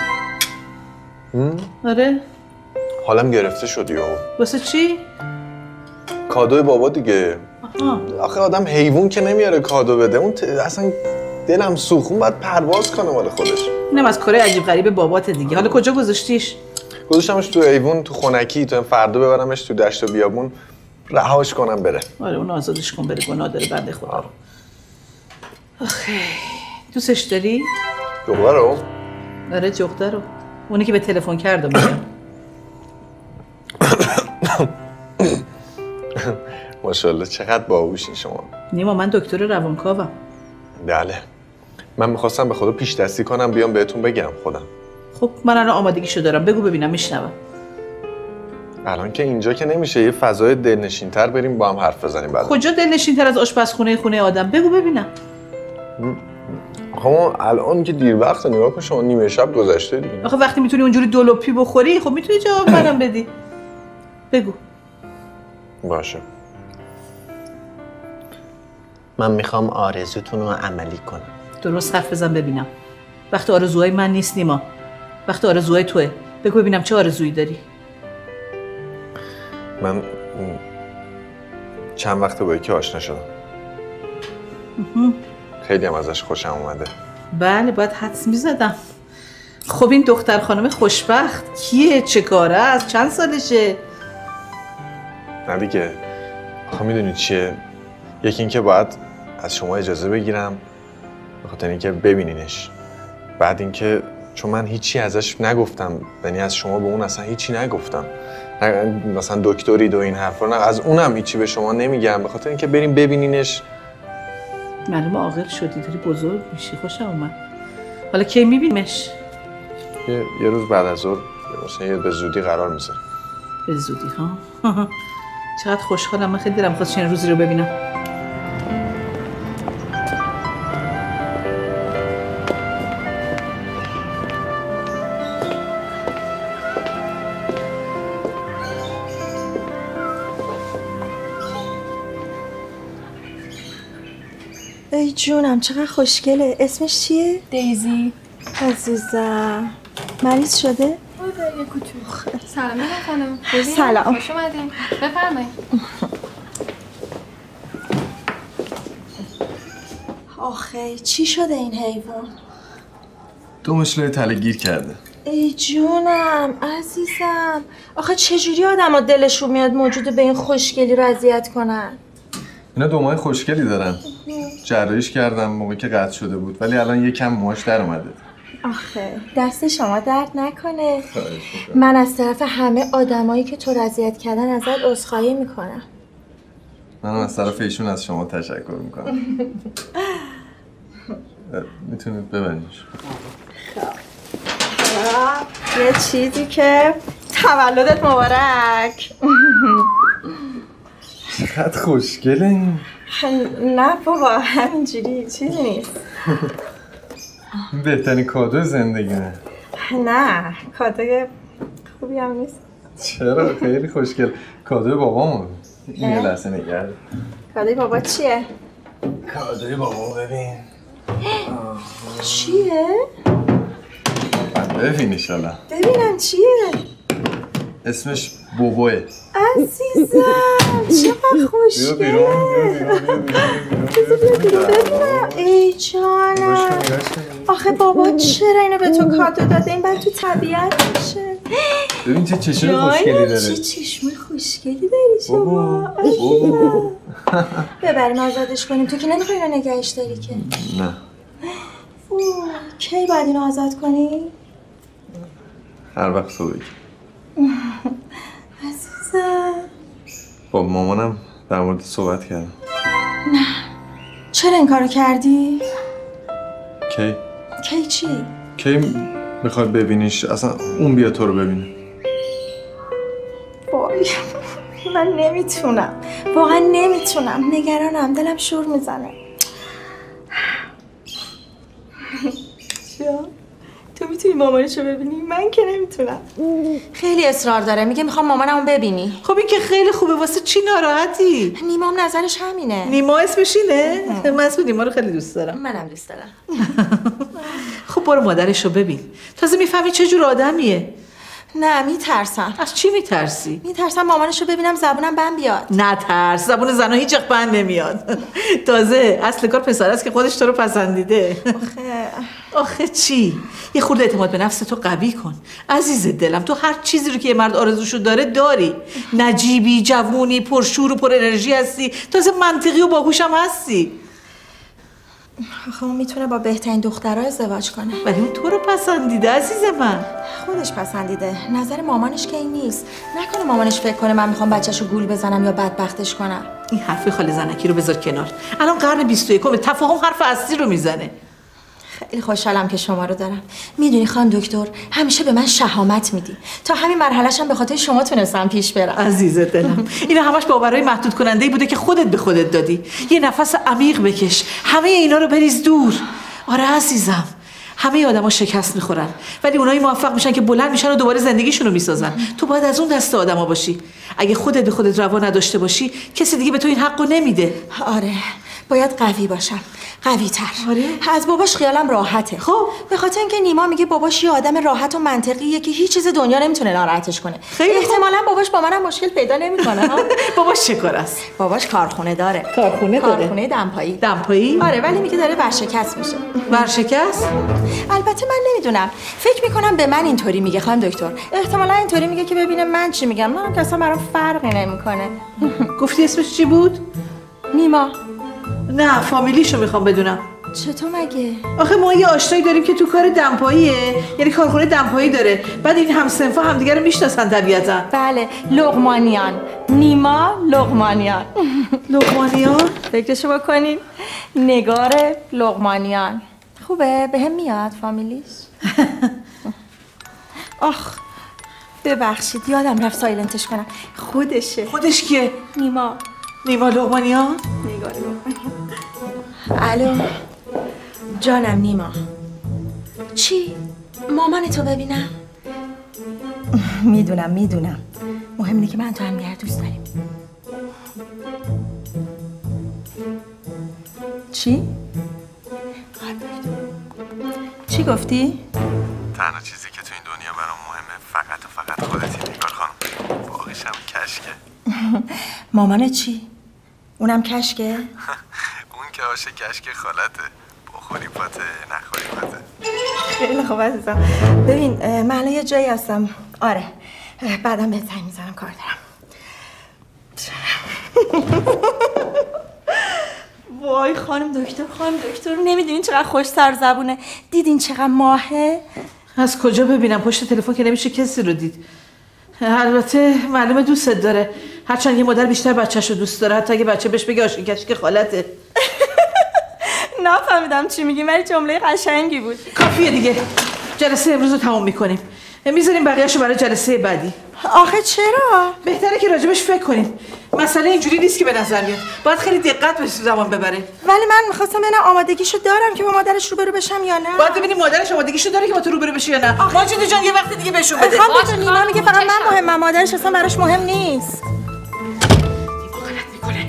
آره
حالم گرفته شد یهو.
واسه چی؟
کادوی بابا دیگه.
آها.
آخه آدم حیوان که نمیاره کادو بده. اون ت... اصلا دلم سوخون باید پرواز کنه مال خودش.
اینم از کارهای عجیب غریب بابات دیگه. حالا کجا گذاشتیش؟
گذاشتمش تو حیوان، تو خنکی، تو فردا ببرمش تو دشت و بیابون رهاش کنم بره.
آره اون آزادش کن بره، گناه داره بنده خدا. آخه دوستش داری؟
جغده رو؟
آره جغده رو. اونی که به تلفن کرد میگم.
ماشاءالله چقدر باهوشین شما.
نیما من دکتر روانکاوم.
بله. من میخواستم به خدا پیش دستی کنم بیام بهتون بگم خودم.
خب من الان آمادگیشو دارم، بگو ببینم میشنوم.
الان که اینجا که نمیشه، یه فضای دلنشین‌تر بریم با هم حرف بزنیم بعد.
کجا دلنشین‌تر از آشپزخونه خونه آدم؟ بگو ببینم.
آخه الان که دیر وقت، نگاه کن شما نیمه شب گذشته دیگه.
آخه وقتی میتونی اونجوری دلوپی بخوری خب میتونی جواب منم بدی. بگو.
باشه. من میخوام آرزوتون رو عملی کنم.
درست حرف بزن ببینم. وقت آرزوهای من نیست نیما. وقت آرزوهای توئه. بگو ببینم چه آرزویی داری؟
من چند وقت با یکی آشنا شدم. خیلی هم ازش خوشم اومده.
بله باید حدس میزدم. خب این دختر خانم خوشبخت کیه؟ چه کاره است؟ چند سالشه؟
نه دیگه. آخه میدونی چیه؟ یکی این که باید از شما اجازه بگیرم به خاطر اینکه ببینینش. بعد اینکه چون من هیچی ازش نگفتم، یعنی از شما به اون اصلا هیچی نگفتم. مثلا دکتری دو این حرفا نه، از اونم هیچی به شما نمیگم به خاطر اینکه بریم ببینینش.
معلومه عاقل شدی، داری بزرگ میشی، خوشم اومد. حالا کی میبینیمش؟
یه, یه روز بعد از ظهر مثلا به زودی قرار میذاریم.
به زودی ها؟ چقدر خوشحالم، من خیلی دلم خواست چنین روزی رو ببینم.
ای جونم چقدر خوشگله. اسمش چیه؟
دیزی.
عزیزم مریض شده؟
بوده یه کوچولو. سلام میگم خانم.
سلام.
خوش اومدین. بفرمایید.
آخه چی شده این حیوان؟
دو مشلای تله گیر کرده.
ای جونم عزیزم. آخه چجوری آدم ها دلشون میاد موجود به این خوشگلی رو اذیت کنن؟
اینا دو ماه خوشگلی دارن. جراحیش کردم موقعی که قطع شده بود ولی الان یکم موهاش در اومده.
آخه دست شما درد نکنه. من از طرف همه آدمایی که تو رو اذیت کردن ازت عذرخواهی میکنم.
منم از طرف ایشون از شما تشکر میکنم. میتونید ببینیش.
یه چیزی که تولدت مبارک.
چقدر خوشگله این.
نه بابا همینجوری چیزی نیست.
این بهترین کادو زندگیمه.
نه کادوی خوبی هم نیست.
چرا؟ خیلی خوشگل. کادوی بابامو. این یه لحظه نگرد.
کادوی بابا چیه؟
کادوی بابامو ببین.
چیه؟
ببین ایشالا.
ببینم چیه؟
اسمش بوبوه.
عزیزم چقدر خوشگله.
بیا بیرون
بیا بیرون ببینم. ای جانم. آخه بابا چرا اینو به تو کادو داده؟ این باید تو طبیعت باشه.
ببین چه چشم خوشگلی داره.
چه چشم خوشگلی داری شما. عزیزم. ببریم آزادش کنیم. تو که نمیخوای اینو نگهش داری که.
نه.
اوه کی باید اینو آزاد کنی؟
هر وقت تو بگی.
عزیزم.
با مامانم در مورد صحبت کردم.
نه. چرا این کارو کردی؟
کی؟
کی چی؟
کی میخوای ببینیش؟ اصلا اون بیا تو رو ببینه.
وای من نمیتونم. واقعا نمیتونم. نگرانم. دلم شور میزنه. چیا؟ تو میتونی مامانشو ببینی؟ من که نمیتونم. خیلی اصرار داره. میگه میخوام مامانمو ببینی.
خب این که خیلی خوبه. واسه چی ناراحتی؟
نیما هم نظرش همینه.
نیما اسمش اینه؟ من اسم نیما رو خیلی دوست دارم.
منم دوست دارم.
خب برو مادرشو ببین. تازه میفهمی چه جور آدمیه.
نه میترسم.
از چی میترسی؟
میترسم مامانشو ببینم زبونم بند بیاد.
نه ترس. زبون زنا هیچ وقت بند نمیاد. تازه اصل کار پسر است که خودش تو رو پسندیده.
آخه
آخه چی؟ یه خورده اعتماد به نفس تو قوی کن. عزیز دلم تو هر چیزی رو که یه مرد آرزوشو داره داری. نجیبی، جوونی، پرشور و پر انرژی هستی. تازه منطقی و باهوشم هستی.
آخه اون میتونه با بهترین دخترها ازدواج کنه.
ولی اون تو رو پسندیده عزیز من.
خودش پسندیده. نظر مامانش که این نیست. نکنه مامانش فکر کنه من میخوام بچه‌شو گول بزنم یا بدبختش کنم.
این حرف خاله زنکی رو بذار کنار. الان قرن بیست و یکم تفاهم حرف اصلی رو میزنه.
خیلی خوشحالم که شما رو دارم. میدونی خانم دکتر همیشه به من شهامت میدی. تا همین مرحله‌ش هم به خاطر شما تونستم پیش برم.
عزیز دلم اینا همش باورهای محدود کننده بوده که خودت به خودت دادی. یه نفس عمیق بکش. همه اینا رو بریز دور. آره عزیزم. همه آدما شکست میخورن ولی اونایی موفق میشن که بلند میشن و دوباره زندگیشون رو میسازن. تو باید از اون دسته آدما باشی. اگه خودت به خودت روا نداشته باشی کسی دیگه به تو این حقو نمیده.
آره باید قوی باشم. قوی تر.
آره؟
از باباش خیالم راحته.
خب
به خاطر اینکه نیما میگه باباش یه آدم راحت و منطقیه که هیچ چیز دنیا نمیتونه ناراحتش کنه.
خیلی
احتمالاً باباش با منم مشکل پیدا نمیکنه ها.
باباش چه کار است؟
باباش کارخونه داره.
کارخونه داره.
کارخونه دمپایی.
دمپایی؟
آره ولی میگه داره ورشکست میشه.
ورشکست؟
البته من نمیدونم. فکر میکنم به من اینطوری میگه خانم دکتر. احتمالاً اینطوری میگه که ببینه من چی میگم. من که اصلا برام فرقی نمیکنه.
گفتی اسمش چی بود؟
نیما.
نه فامیلیشو میخوام بدونم.
چطور مگه؟
آخه ما یه آشنایی داریم که تو کار دمپاییه، یعنی کارخونه دمپایی داره. بعد این همسنفا همدیگه رو میشناسن طبیعتا.
بله، لقمانیان. نیما لقمانیان.
لقمانیان؟
فکرشو بکنین. نگار لقمانیان. خوبه؟ به هم میاد فامیلیش؟ آخ ببخشید یادم رفت سایلنتش کنم. خودشه.
خودش کیه؟
نیما.
نیما لقمانیان؟
نگار لقمانیان. الو جانم نیما. چی؟ مامان تو ببینم؟ میدونم میدونم. مهم اینه که من تو هم دیگر دوست داریم. چی؟ چی گفتی؟
تنها چیزی که تو این دنیا برام مهمه فقط و فقط خودتی نگار خانم. باقیش هم کشکه.
مامان چی؟ اونم کشکه؟
اون که آشه کشک خالته. بخوری پاته نخوری پاته.
خیلی خوب عزیزم. ببین من الان یه جایی هستم. آره بعدم بهت زنگ میزنم کار دارم. وای خانم دکتر خانم دکتر نمیدونین چقدر خوش سر زبونه. دیدین چقدر ماهه؟
از کجا ببینم؟ پشت تلفن که نمیشه کسی رو دید. البته معلومه دوستت داره. هرچند یه مادر بیشتر بچه‌شو دوست داره حتی اگه بچه بهش بگه آشین کشک خالته.
نفهمیدم چی میگی ولی جمله قشنگی بود.
کافیه دیگه. جلسه امروز رو تمام میکنیم. میذاریم بقیه‌شو برای جلسه بعدی.
آخه چرا؟
بهتره که راجبش فکر کنین. مسئله اینجوری نیست که به نظر میاد. باید خیلی دقت بهش زمان ببره.
ولی من میخواستم ببینم آمادگیشو دارم که با مادرش روبرو بشم یا نه.
باید ببینیم مادرش آمادگیشو داره که با تو روبرو بشه یا نه. ماجد جان یه وقت دیگه بهشون بده.
خانم نیما میگه فقط من مهمم، مادرش اصلا براش مهم نیست.
غلط میکنه.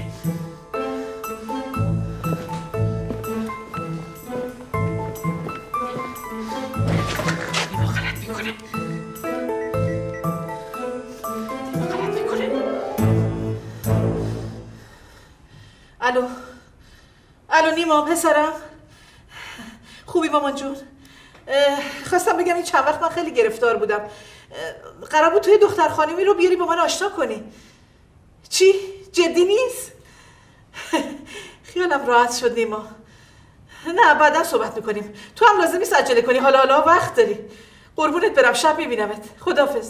الو الو نیما پسرم، خوبی مامان جون؟ خواستم بگم این چند وقت من خیلی گرفتار بودم. قرار بود توی دختر خانمی رو بیاری با من آشنا کنی. چی؟ جدی نیست؟ خیالم راحت شد نیما. نه بعدا صحبت میکنیم. تو هم لازم نیست عجله کنی، حالا حالا وقت داری. قربونت برم، شب میبینمت. خداحافظ.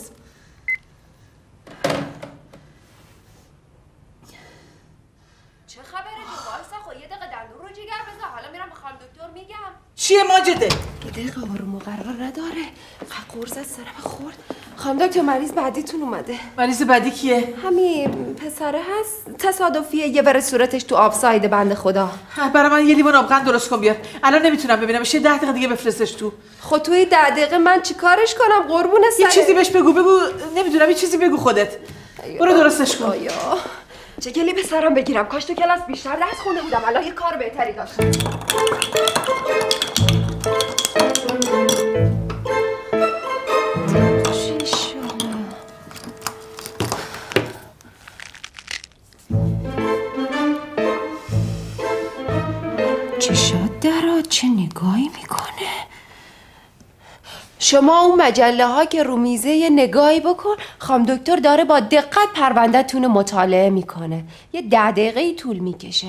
چه خبره تو؟ وایسا خب یه دقیقه دندون رو جگر بذار، حالا میرم به خانم دکتر میگم.
چیه ماجده؟
یه دقیقه آروم و قرار نداره. قرض از سرم خورد. خانم دکتر مریض بعدیتون اومده.
مریض بعدی کیه؟
همین پسره هست، تصادفیه یه بره صورتش تو آب سایده بنده خدا.
برای من یه لیوان آبغن درست کن بیار. الان نمیتونم ببینمش، یه ده دقیقه دیگه بفرستش تو.
خب توی ده دقیقه من چیکارش کنم قربون سرت؟
یه چیزی بهش بگو بگو نمیدونم، یه چیزی بگو خودت. برو درستش کن.
آیا چه گلی به سرم بگیرم، کاش تو کلاس بیشتر درس خونده بودم، الان یه کار بهتری داشتم. چشات درا چه نگاهی میکنه؟ شما اون مجله ها که رو میزه یه نگاهی بکن. خانم دکتر داره با دقت پرونده‌تون رو مطالعه میکنه. یه ده دقیقه طول میکشه.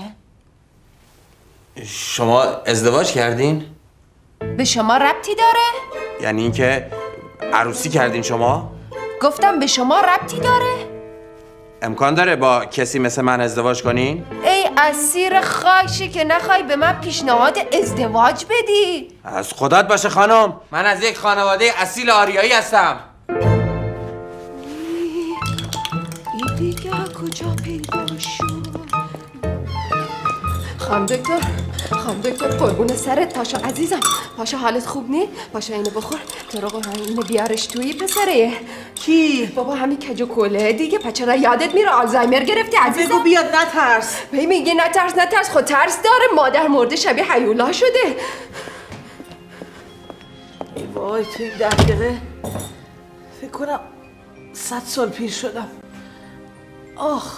شما ازدواج کردین؟
به شما ربطی داره؟
یعنی اینکه عروسی کردین شما؟
گفتم به شما ربطی داره؟
امکان داره با کسی مثل من ازدواج کنین؟
ای اسیر خاکی که نخوای به من پیشنهاد ازدواج بدی.
از خودت باشه خانم، من از یک خانواده اصیل آریایی هستم.
این دیگه کجا پیدا شد؟ خانم دکتر، خانم دکتر قربون سرت، پاشا عزیزم، پاشا حالت خوب نی؟ پاشا اینو بخور. تو رو قربان اینو بیارش توی پسره.
کی؟
بابا همین کج و کوله دیگه. پچرا یادت میره آلزایمر گرفتی عزیزم؟
بگو بیاد نترس.
بی میگه نترس نترس، خود ترس داره. مادر مرده شبیه هیولا شده.
ای وای تو این ده دقیقه فکر کنم صد سال پیر شدم. آخ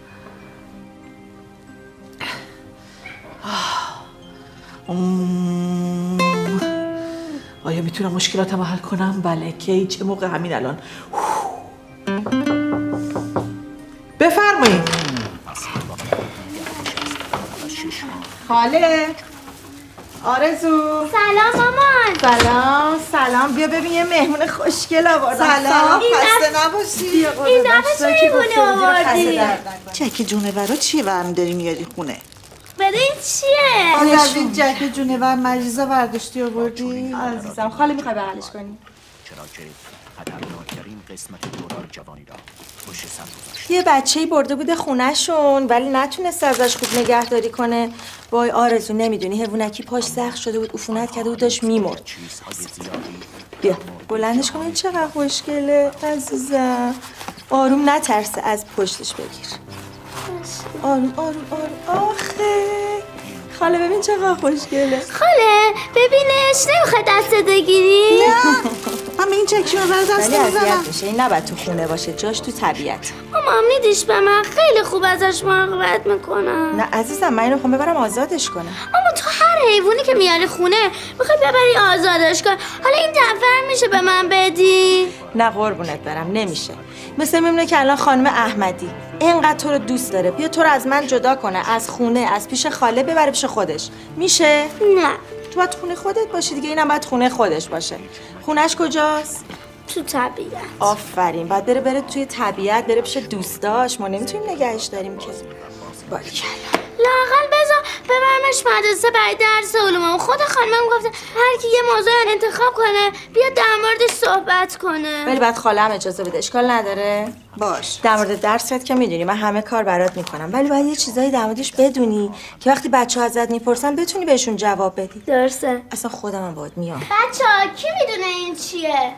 آیا میتونم مشکلاتم رو حل کنم؟ بله. کی؟ چه موقع؟ همین الان. بفرمایید.
خاله آرزو.
سلام مامان.
سلام سلام. بیا ببین یه مهمون خوشگل آوردم.
سلام.
خسته نباشی.
این دفعه چه میمونه آوردی؟
جک جونورا چیه برمی داری میاری خونه؟
بده این چیه؟
آره از این جک جونور مریضا برداشتی آوردی؟ عزیزم خاله میخوای بغلش کنی؟
چرا که خطرناکترین قسمت دوران جوانی را پشت سر گذاشت.
یه بچه‌ای برده بوده خونه‌شون ولی نتونسته ازش خوب نگهداری کنه. وای آرزو نمیدونی حیوانکی پاش زخم شده بود، عفونت کرده بود، داشت میمرد. بیا بلندش کن. این چقدر خوشگله عزیزم. آروم نترسه، از پشتش بگیر. آروم آروم آروم. آخه خاله ببین چقدر خوشگله.
خاله ببینش، نمیخواد دست بگیری؟
نه من به این چکی رو برد دست
نمیزنم. میشه این نباید تو خونه باشه، جاش تو طبیعت.
ماما میدیش به من خیلی خوب ازش مراقبت میکنم.
نه عزیزم من اینو میخوام ببرم آزادش کنم.
ماما تو هر حیوانی که میاری خونه میخوای ببری آزادش کن. حالا این دفعه میشه به من بدی؟
نه قربونت برم نمیشه. مثل میمونه که الان خانم احمدی اینقدر تو رو دوست داره، بیا تو رو از من جدا کنه، از خونه از پیش خاله ببره پیش خودش. میشه؟
نه.
تو باید خونه خودت باشی دیگه، اینم باید خونه خودش باشه. خونش کجاست؟
تو طبیعت.
آفرین. باید بره بره توی طبیعت، بره پیش دوستاش. ما نمیتونیم نگهش داریم که. باریکلا.
لااقل بذار ببرمش مدرسه برای درس علوم. خود خانمم گفته هر کی یه موضوع انتخاب کنه بیاد در موردش صحبت کنه.
ولی بعد خاله‌ام اجازه بده. اشکال نداره؟ باش. در مورد درست که میدونی من همه کار برات میکنم، ولی باید یه چیزایی در موردش بدونی که وقتی بچه‌ها ازت میپرسن بتونی بهشون جواب بدی.
درسته.
اصلا خودم هم باید میام.
بچه‌ها کی میدونه این چیه؟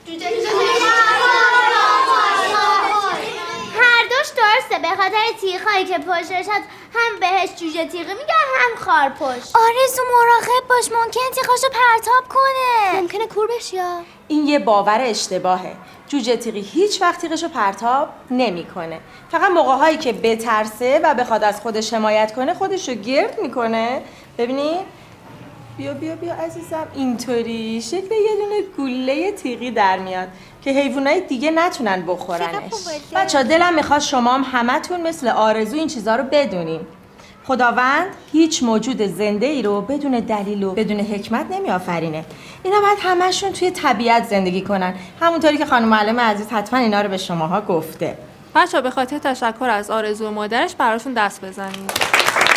هر دوش درسته، به خاطر تیغ‌هایی که پشتش هست هم بهش جوجه تیغی میگن هم خارپشت.
آرزو مراقب باش، ممکنه تیغاشو پرتاب کنه.
ممکنه کور بشی.
این یه باور اشتباهه. جوجه تیغی هیچ وقت تیغشو پرتاب نمیکنه. فقط موقع‌هایی که بترسه و بخواد از خودش حمایت کنه خودشو گرد میکنه. ببینی؟ بیا بیا بیا عزیزم، اینطوری شکل یه دونه گوله تیغی در میاد که حیوانای دیگه نتونن بخورنش. بچه‌ها دلم میخواد شما هم همتون مثل آرزو این چیزا رو بدونین. خداوند هیچ موجود زنده ای رو بدون دلیل و بدون حکمت نمیآفرینه. اینا باید همشون توی طبیعت زندگی کنن، همونطوری که خانم معلم عزیز حتما اینا رو به شماها گفته.
بچه‌ها به خاطر تشکر از آرزو و مادرش براشون دست بزنید.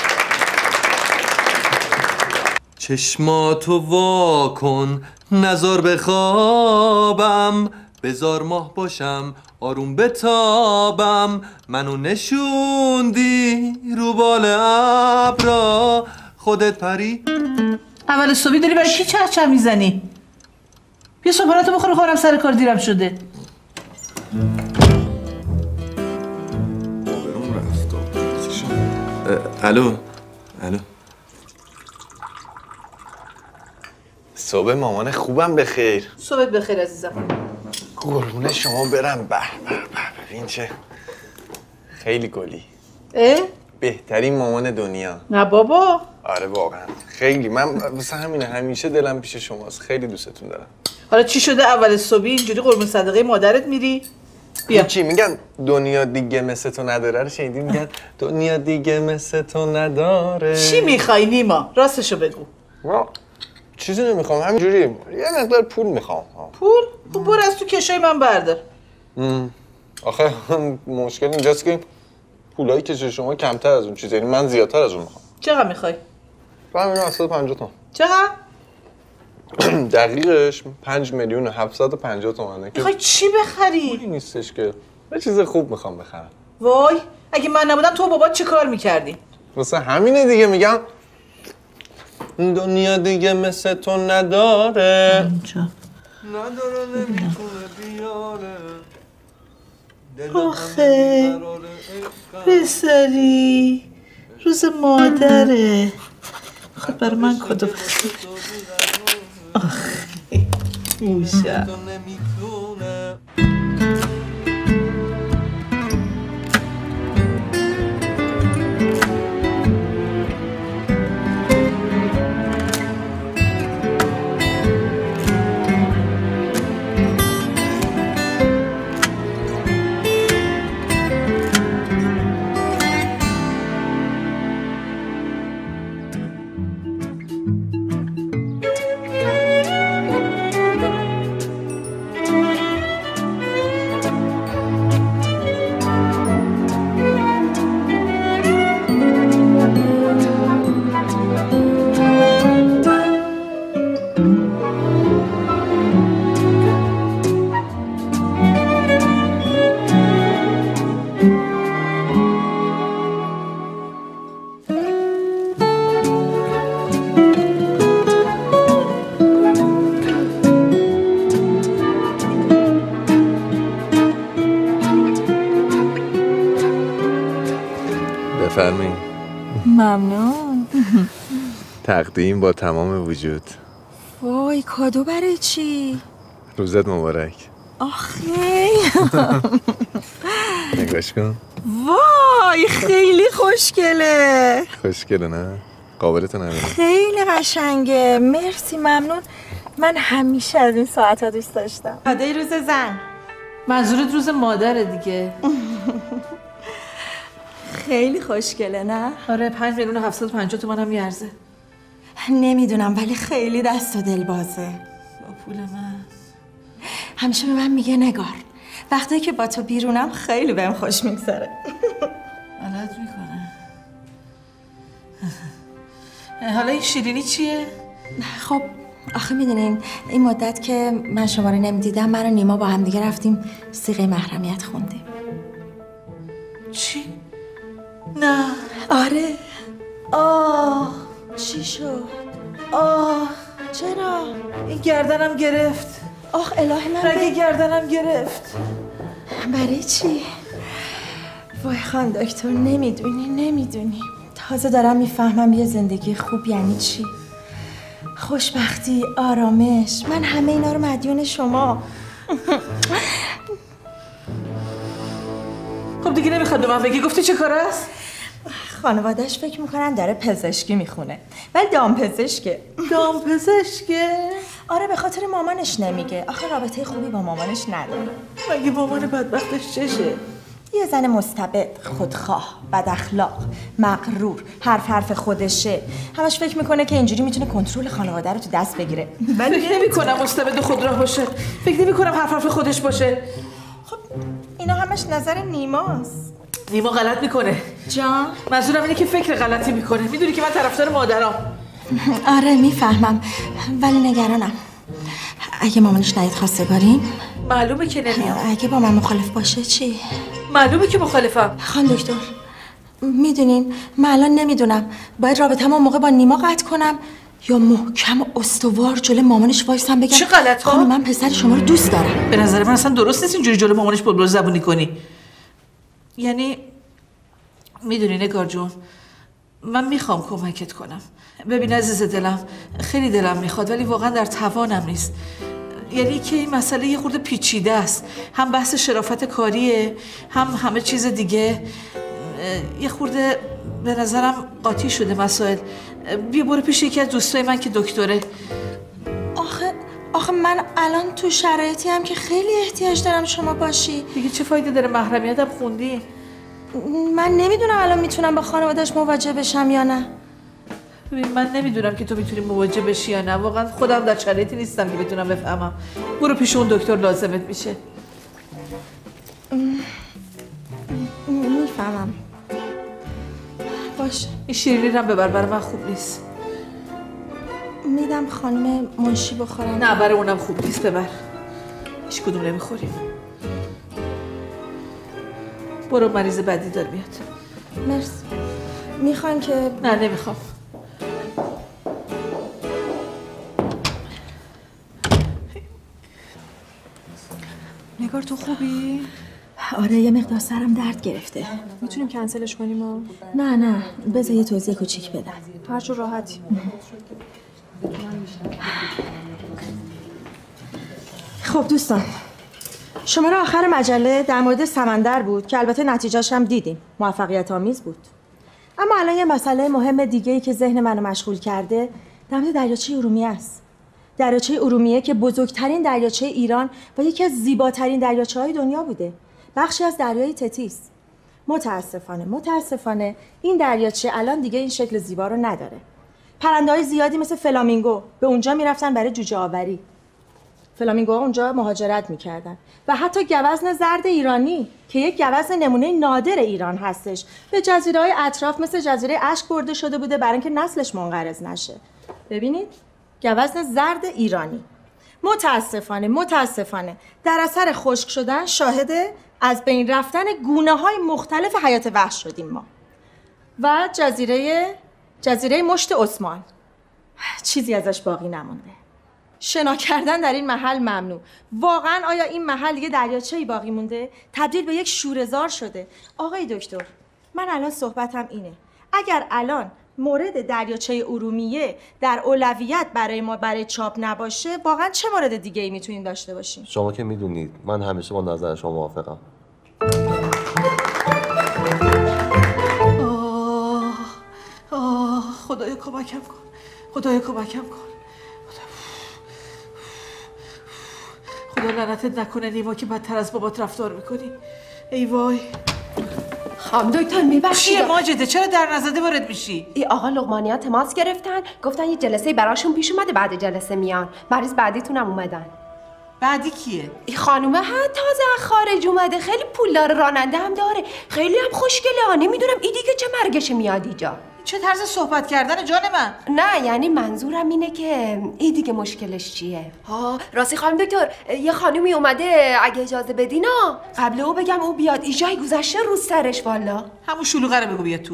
چشماتو وا کن نزار بخوابم، بزار ماه باشم آروم بتابم، منو نشوندی رو بال ابرا خودت پری.
اول صبحی داری برای کی چهچه میزنی؟ بیا صبحانه‌تو بخور خورم سر کار دیرم شده.
آبروم رفت. الو الو
صبح مامان خوبم بخیر.
صبحت بخیر عزیزم.
قربون شما برم. به به به ببین چه خیلی گلی.
اه؟
بهترین مامان دنیا.
نه بابا.
آره واقعا خیلی. من واسه همینه همیشه دلم پیش شماست. خیلی دوستتون دارم.
حالا چی شده اول صبحی اینجوری قربون صدقه مادرت میری؟
بیا. چی میگن دنیا دیگه مثل تو نداره رو شنیدی؟ میگن دنیا دیگه مثل تو نداره.
چی میخوای نیما؟ راستشو بگو.
وا چیزی نمیخوام، همینجوری یه مقدار پول میخوام.
پول؟ خب برو از تو کشای من بردار.
آخه مشکل اینجاست که پولایی که شما کمتر از اون چیزه، یعنی من زیادتر از اون میخوام.
چقدر میخوای؟
همین هشتصد و پنجاه تومن.
چقدر؟
دقیقش پنج میلیون و هفتصد و پنجاه تومنه.
میخوای چی بخری؟
پولی نیستش که یه چیز خوب میخوام بخرم.
وای اگه من نبودم تو و بابات چه کار میکردی؟
واسه همینه دیگه میگم دنیا دیگه مثل تو نداره.
اینجا
نداره نمیتونه بیاره.
آخه پسری روز مادره. خب بر من کدو بخیر. آخه موشم.
بفرمایید.
ممنون.
تقدیم با تمام وجود.
وای کادو برای چی؟
روزت مبارک.
آخه
نگاش کن.
وای خیلی خوشگله.
خوشگله نه؟ قابلتو نداره.
خیلی قشنگه. مرسی ممنون. من همیشه از این ساعت‌ها دوست داشتم. کادوی روز زن.
منظورت روز مادره دیگه.
خیلی خوشگله نه؟
آره پنج میلیون و هفتصد و پنجاه تومن هم میارزه.
نمیدونم ولی خیلی دست و دل بازه.
با پول من
همیشه به من میگه نگار وقتی که با تو بیرونم خیلی بهم خوش میگذره.
غلط میکنه. حالا این شیرینی چیه؟
خب آخه میدونین این مدت که من شما رو نمیدیدم من و نیما با هم دیگه رفتیم صیغه محرمیت خوندیم.
چی؟ نه.
آره. آه چی شد؟ آه چرا؟
این گردنم گرفت.
آخ الهی من
رگ گردنم گرفت.
برای چی؟ وای خان دکتر نمیدونی نمیدونی تازه دارم میفهمم یه زندگی خوب یعنی چی. خوشبختی، آرامش، من همه اینا رو مدیون شما.
خب دیگه نمیخواد به من بگی گفتی چه کار است؟
خانواده‌اش فکر میکنن داره پزشکی میخونه ولی دام پزشکه.
دام پزشکه؟
آره به خاطر مامانش نمیگه. آخه رابطه خوبی با مامانش نداره.
مگه مامان بدبختش چشه؟
یه زن مستبد، خودخواه، بد اخلاق، مغرور، حرف حرف خودشه. همش فکر میکنه که اینجوری میتونه کنترل خانواده رو تو دست بگیره.
ولی نمیکنم مستبد و خودراه باشه. فکر نمیکنم حرف حرف خودش باشه.
خب اینا همش نظر نیماست.
نیما غلط میکنه.
جان؟
منظورم اینه که فکر غلطی میکنه. میدونی که من طرفدار مادرام.
آره میفهمم ولی نگرانم. اگه مامانش نیاد خواستگاریم؟
معلومه که نمیاد.
اگه با من مخالف باشه چی؟
معلومه که مخالفم.
خان دکتر میدونین من الان نمیدونم باید رابطه‌مو موقع با نیما قطع کنم یا محکم و استوار جلوی مامانش وایسم بگم
چه غلط ها؟
خانم من پسر شما رو دوست دارم.
به نظر من اصلا درست نیست اینجوری جلوی مامانش بلبل زبونی کنی. یعنی میدونی نگار جون من میخوام کمکت کنم. ببین عزیز دلم خیلی دلم میخواد ولی واقعا در توانم نیست. یعنی که این مسئله یه خورده پیچیده است. هم بحث شرافت کاریه هم همه چیز دیگه. یه خورده به نظرم قاطی شده مسائل. بیا برو پیش یکی از دوستای من که دکتره.
آخه آخه من الان تو شرایطی هم که خیلی احتیاج دارم شما باشی.
دیگه چه فایده داره محرمیتم خوندی؟
من نمیدونم الان میتونم با خانواده‌اش مواجه بشم یا نه.
ببین من نمیدونم که تو میتونی مواجه بشی یا نه. واقعا خودم در شرایطی نیستم که بتونم بفهمم. برو پیش اون دکتر لازمت میشه.
میفهمم. باشه.
این شیرینی رو ببر برای من خوب نیست.
میدم خانم منشی بخورم.
نه برای اونم خوب نیست ببر. هیچ کدوم نمیخوریم. برو مریض بعدی دار میاد.
مرسی. میخوان که
نه نمیخوام.
نگار تو خوبی؟ آره یه مقدار سرم درد گرفته.
میتونیم کنسلش کنیم و
نه نه بذار یه توضیح کوچیک بدم.
هر جور راحتی.
خب دوستان شماره آخر مجله در مورد سمندر بود که البته نتیجه‌اش هم دیدیم موفقیت آمیز بود. اما الان یه مسئله مهم دیگه‌ای که ذهن منو مشغول کرده در مورد دریاچه ارومیه است. دریاچه ارومیه که بزرگترین دریاچه ایران و یکی از زیباترین دریاچه‌های دنیا بوده. بخشی از دریای تتیس. متاسفانه متاسفانه این دریاچه الان دیگه این شکل زیبا رو نداره. پرنده‌های زیادی مثل فلامینگو به اونجا میرفتن برای جوجه آوری. فلامینگوها اونجا مهاجرت میکردن و حتی گوزن زرد ایرانی که یک گوزن نمونه نادر ایران هستش به جزیره‌های اطراف مثل جزیره اشک برده شده بوده برای اینکه نسلش منقرض نشه. ببینید گوزن زرد ایرانی. متاسفانه متاسفانه در اثر خشک شدن شاهد از بین رفتن گونه‌های مختلف حیات وحش شدیم ما. و جزیره جزیره مشت عثمان چیزی ازش باقی نمونده. شنا کردن در این محل ممنوع. واقعا آیا این محل یه دریاچه‌ای باقی مونده؟ تبدیل به یک شوره‌زار شده. آقای دکتر من الان صحبتم اینه اگر الان مورد دریاچه ارومیه در اولویت برای ما برای چاپ نباشه واقعا چه مورد دیگه ای میتونیم داشته باشیم؟
شما که میدونید من همیشه با نظر شما موافقم.
آه آه خدایا کمکم کن. خدایا کمکم کن. خدا لعنتت نکنه نیما که بدتر از بابات رفتار میکنی. ای وای.
خانم دکتر میبخشید.
چیه ماجده؟ چرا در نزده وارد میشی؟
ای آقا لقمانی ها تماس گرفتن گفتن یه جلسه براشون پیش اومده بعد جلسه میان. مریض بعدیتونم اومدن.
بعدی کیه؟
این خانومه ها تازه از خارج اومده خیلی پولدار راننده هم داره خیلی هم خوشگله ها نمیدونم این دیگه چه مرگش میاد اینجا.
چه طرز صحبت کردن جان من؟
نه یعنی منظورم اینه که این دیگه مشکلش چیه؟ ها راستی خانم دکتر یه خانومی اومده اگه اجازه بدینا قبل او بگم او بیاد ایجای گذشته رو سرش والا.
همون شلوغه رو بگو بیاد تو.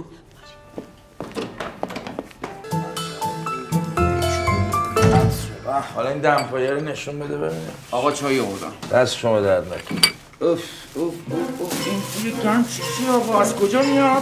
حالا این دمپایه رو نشون بده ببینیم.
آقا چای آوردم.
دست شما درد نکنه.
اوف اوف اوف اوف این پول گند چی آقا از کجا میاد؟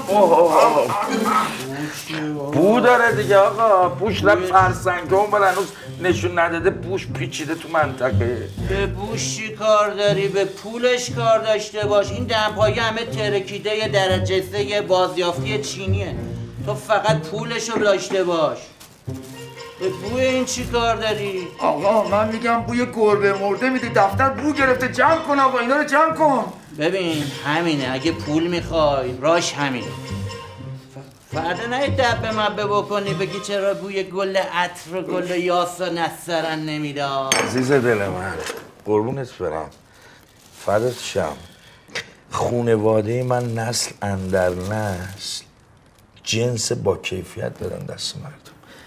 بو داره دیگه آقا. بوش لب فرسنگ که اون بر هنوز نشون نداده بوش پیچیده تو منطقه.
به بوش چی کار داری؟ به پولش کار داشته باش. این دمپایی همه ترکیده یه درجه سه یه بازیافتی چینیه. تو فقط پولش رو داشته باش. به بوی این چی کار داری؟
آقا من میگم بوی گربه مرده میده دفتر بو گرفته. جمع کن آقا اینا رو جمع کن.
ببین همینه اگه پول میخوای راش همینه. فردا نه دبه مبه بکنی بگی چرا بوی گل عطر و گل یاس و نسترن نمیده.
عزیز دل من قربونت برم فدات شم. خونواده من نسل اندر نسل جنس با کیفیت دادن دست مردم.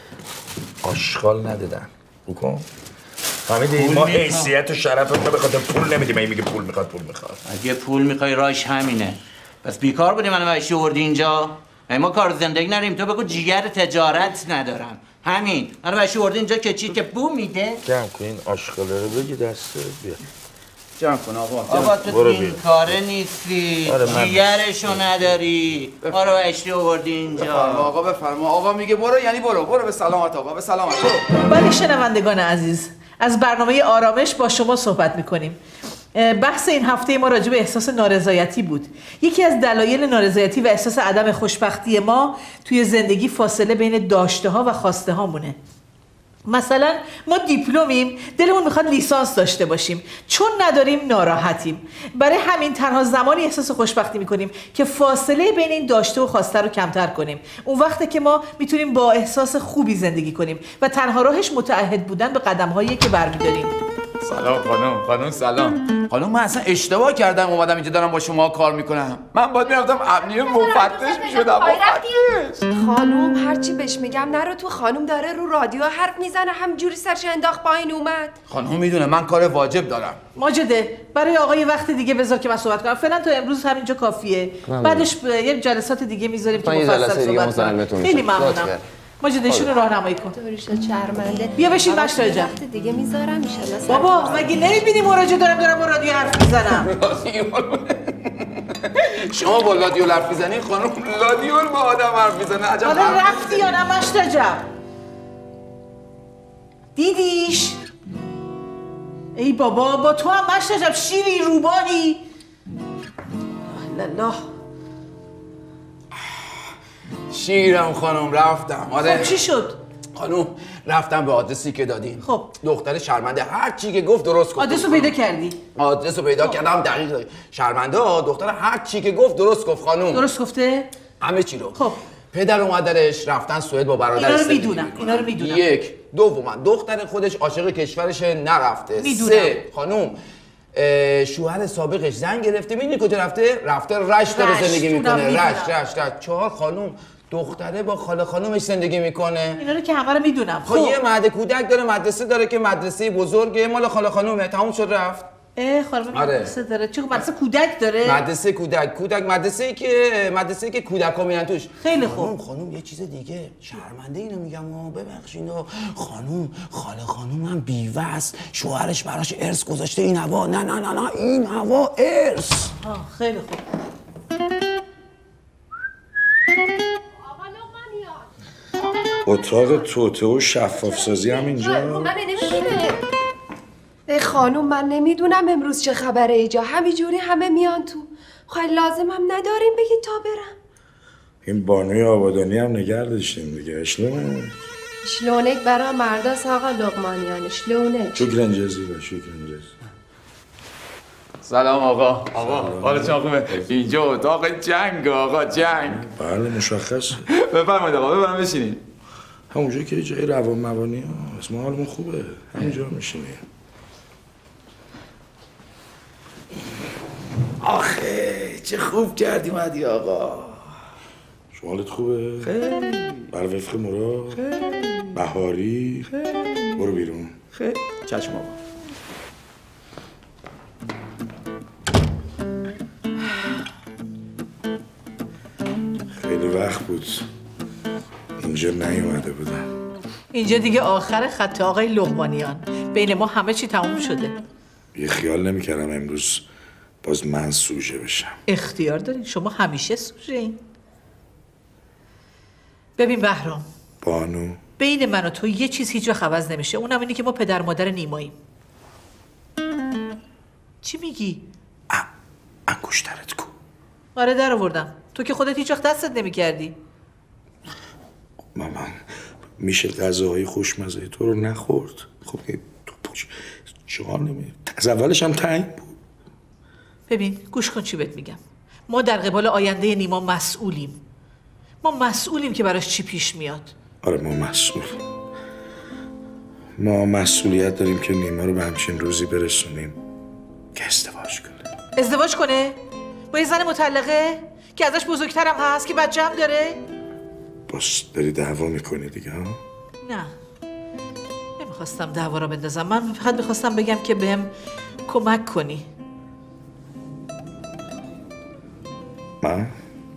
آشغال ندادن. بکن فهمیدی؟ ما حیثیت و شرف رو به خاطر پول نمیدیم. این میگه پول میخواد پول میخواد.
اگه پول میخوای راش همینه. پس بیکار بودی منو وحشی آوردی اینجا؟ ما کار زندگی نریم. تو بگو جیگر تجارت ندارم. همین منو وحشی آوردی اینجا که چی که بو میده؟
جمع کن این آشغاله رو بگی دسته بیا.
جمع کن آقا.
آقا تو این کاره نیستی. جیگرشو نداری. ما رو وحشی آوردی اینجا.
بفرما آقا بفرما. آقا میگه برو یعنی برو. برو به سلامت آقا. به سلامت. برو.
بله شنوندگان عزیز از برنامه آرامش با شما صحبت میکنیم. بحث این هفته ما راجع به احساس نارضایتی بود. یکی از دلایل نارضایتی و احساس عدم خوشبختی ما توی زندگی فاصله بین داشته ها و خواسته ها مونه. مثلا ما دیپلمیم دلمون میخواد لیسانس داشته باشیم چون نداریم ناراحتیم. برای همین تنها زمانی احساس خوشبختی میکنیم که فاصله بین این داشته و خواسته رو کمتر کنیم. اون وقته که ما میتونیم با احساس خوبی زندگی کنیم و تنها راهش متعهد بودن به قدم‌هایی که برمی‌داریم.
سلام خانم. خانم سلام. خانم من اصلا اشتباه کردم اومدم اینجا دارم با شما کار میکنم. من باید میرفتم امنیه مفتش میشدم.
خانم هرچی بهش میگم نرو تو. خانم داره رو رادیو حرف میزنه همجوری سرش انداخت پایین اومد.
خانم میدونه من کار واجب دارم.
ماجده برای آقا یه وقت دیگه بذار که من صحبت کنم. فعلا تا امروز همینجا کافیه. بعدش یه جلسات دیگه میذاریم که مفصل صحبت کنیم. خیلی ممنونم. ماجد ایشونو راهنمایی کن.
دوریشو چرمنده.
بیا بشین مشتا جان.
وقت دیگه میذارم ان شاءالله.
بابا مگه نمیبینی مراجعه دارم دارم با رادیو حرف میزنم.
شما با رادیو حرف میزنی خانم؟ رادیو با آدم حرف میزنه. عجب.
حالا رفتی یا نه مشتا جان؟ دیدیش؟ ای بابا با تو هم مشتا جان شیری روباهی. لالا
شیرم خانم رفتم. آره
خب چی شد؟
خانم رفتم به آدرسی که دادین.
خب
دختر شرمنده هر چی که گفت درست گفت.
آدرس رو پیدا کردی؟
آدرس رو پیدا کردم دقیق دقیق. شرمنده دختر هر چی که گفت درست گفت خانم.
درست گفته؟
همه چی رو.
خب
پدر و مادرش رفتن سوئد با برادرش.
اینا رو میدونم. اینا رو میدونم.
یک دوما دختر خودش عاشق کشورش نرفته.
میدونم.
سه خانم شوهر سابقش زنگ گرفته. میدونی کجا رفته؟ رفته رشت داره زندگی میکنه. رشت رشت رشت. چهار خانم دختره با خاله خانومش زندگی میکنه.
اینا رو که همه رو میدونم.
خب یه مهد کودک داره مدرسه داره که مدرسه بزرگه مال خاله خانومه. تموم شد رفت.
اه خانم مدرسه داره. چه مدرسه کودک داره؟
مدرسه کودک کودک مدرسه‌ای که مدرسه‌ای که کودک‌ها میرن توش.
خیلی خوب.
خانم خانم یه چیز دیگه شرمنده اینو میگم ها ببخشید خانم خاله خانوم هم بیوه است. شوهرش براش ارث گذاشته این هوا. نه نه نه نه این هوا ارث.
آه خیلی خوب.
اتاق توته و شفاف سازی هم اینجا.
من نمیدونم. ای خانوم من نمیدونم امروز چه خبره اینجا. همینجوری همه میان تو. خیلی لازم هم نداریم بگید تا برم.
این بانوی آبادانی هم نگه داشتیم دیگه. اشلونه
شلونک برای مرداست آقا لقمانیان. شلونک
شکرن جزیره. شکرن جزیره.
سلام آقا. آقا حالت خوبه؟ اینجا اتاق جنگ آقا. جنگ.
بله مشخصه.
بفرمایید آقا ببرم بشینین.
همونجا که جای روان مبانی ها. اسم حالمون خوبه. همونجا میشینیم. آخه چه خوب کردی مدی آقا. حالت خوبه؟
خیلی.
بر وفق مراد؟
خیلی.
بهاری؟
خیلی.
برو بیرون.
خیلی. چشم آقا.
خیلی وقت بود اینجا نیومده بودم.
اینجا دیگه آخر خط آقای لقمانیان. بین ما همه چی تموم شده.
یه خیال نمی‌کردم امروز باز من سوژه بشم.
اختیار دارین، شما همیشه سوژه این. ببین بهرام،
بانو
بین من و تو یه چیز هیچ وقت عوض نمیشه، اونم اینه که ما پدر مادر نیماییم. چی میگی؟
انگشترت کو.
آره در آوردم. تو که خودت هیچ وقت دستت نمی‌کردی.
مامان میشه غذاهای خوشمزه تو رو نخورد. خب تو پوچ جا نمی از اولش هم تنگ بود.
ببین گوش کن چی بهت میگم. ما در قبال آینده نیما مسئولیم. ما مسئولیم که براش چی پیش میاد.
آره ما مسئولیم. ما مسئولیت داریم که نیما رو به همچین روزی برسونیم که ازدواج کنه.
ازدواج کنه؟ با یه زن مطلقه؟ که ازش بزرگترم هست، که بچه هم داره؟
باز داری دعوا میکنی دیگه ها؟
نه نمیخواستم دعوا رو بندازم. من فقط میخواستم بگم که بهم کمک کنی.
من؟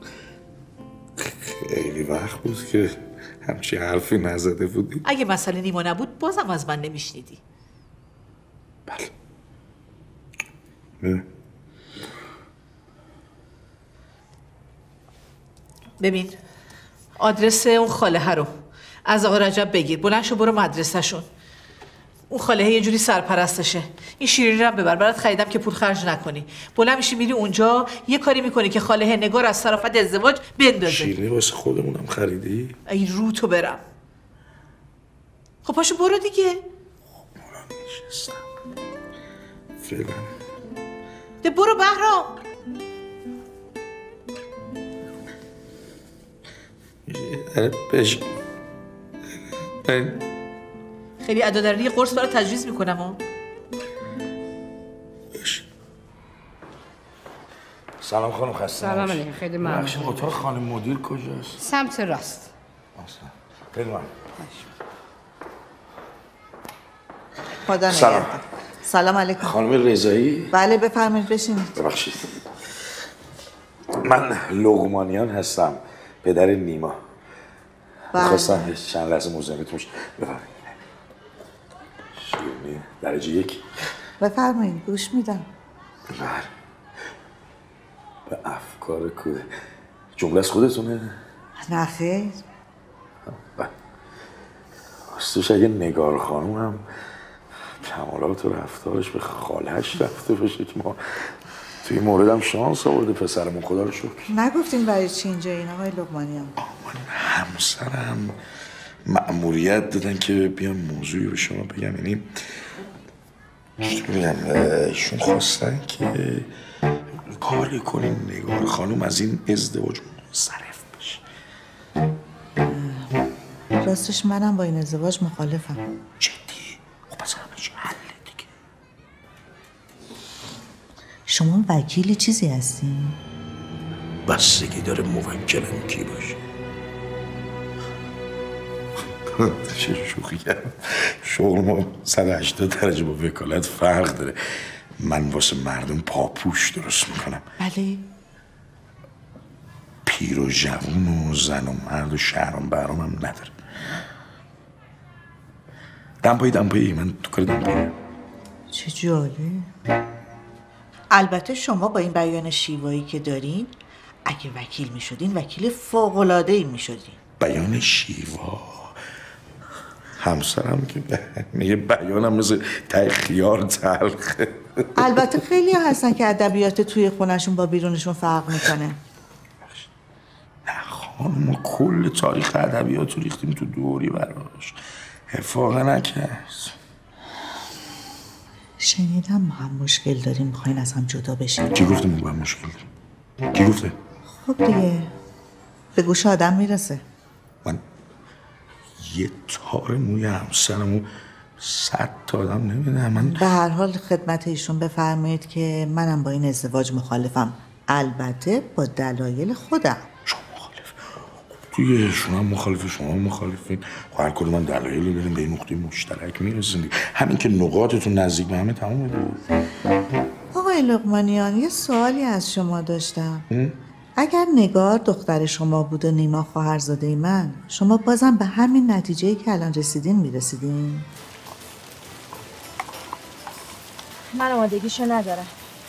خیلی وقت بود که همچی حرفی نزده بودی.
اگه مسئله نیما نبود بازم از من نمیشنیدی.
بله. نه.
ببین آدرس اون خاله رو از آقا رجب بگیر. بلند شو برو مدرسه شون. اون خاله یه جوری سرپرستشه. این شیرینی رو ببر، برات خریدم که پول خرج نکنی. بلند میشی میری اونجا یه کاری میکنی که خاله نگار از طرفت ازدواج بندازه.
شیرینی واسه خودمونم خریدی؟
ای رو تو برم. خب پاشو برو دیگه.
نشستم فعلا.
ده برو بهرام.
بش
خیلی ادا داری یه قرص برای تجویز میکنم ها.
سلام خانم خسته
سلام علیکم. خیلی ممنون.
بخشید اتاق خانم مدیر کجاست؟
سمت راست.
خیلی ممنون.
خدا
سلام.
نگهدار. سلام علیکم.
خانم رضایی؟
بله بفرمایید بشینید.
ببخشید. من لقمانیان هستم، پدر نیما.
بله.
خواستم چند لحظه مزاحمتون بشم. بفرمایید. شیرینی درجه یک.
بفرمایید گوش میدم.
بله. به افکار کو جمله از خودتونه؟
نه خیر.
راستش اگه نگار خانوم هم کمالات و رفتارش به خالهش رفته باشه که ما توی موردم شانس آورده پسرمون، خدا رو شکر.
نگفتین برای چی اینجا این آقای لقمانیان؟
همسرم مأموریت دادن که بیان موضوعی به شما بگم. یعنی چطور بگم، ایشون خواستن که کاری کنین نگار خانوم از این ازدواج منصرف بشه.
راستش منم با این ازدواج مخالفم.
جدی؟ خب پس همه چی حله دیگه.
شما وکیل چیزی هستین؟
بستگی داره موکلم کی باشه. چه شوخی کردم. شغل ما صد و هشتاد درجه با وکالت فرق داره. من واسه مردم پاپوش درست میکنم.
بله.
پیر و جوون و زن و مرد و شهرام برام هم نداره. دمپایی دمپایی من تو کار دمپایی.
چه جالب. البته شما با این بیان شیوایی که دارین اگه وکیل میشدین وکیل فوق‌العاده‌ای میشدین.
بیان شیوا؟ همسرم که میگه بیانم مثل ته خیار تلخه.
البته خیلی ها هستن که ادبیات توی خونشون با بیرونشون فرق میکنه.
نه خانم، ما کل تاریخ ادبیات رو ریختیم تو دوری براش، افاقه نکرد.
شنیدم ما هم مشکل داریم، میخواین از هم جدا بشیم.
کی گفته ما با هم مشکل داریم؟ کی گفته؟
خب دیگه به گوش آدم میرسه.
من یه تار موی همسرمو صد تا آدم نمیدونم. من
به هر حال خدمت ایشون بفرمایید که منم با این ازدواج مخالفم، البته با دلایل خودم.
شما مخالف؟ دیگه شما هم مخالف شما هم مخالفین. هر کدوم من دلایلی بریم به این نقطه مشترک میرسیم. همین که نقاطتون نزدیک به همه تمومه دیگه.
آقای لقمانیان یه سوالی از شما داشتم. اگر نگار دختر شما بود و نیما خواهرزاده من، شما بازم به همین نتیجه‌ای که الان رسیدین میرسیدین؟
من آمادگیشو ندارم.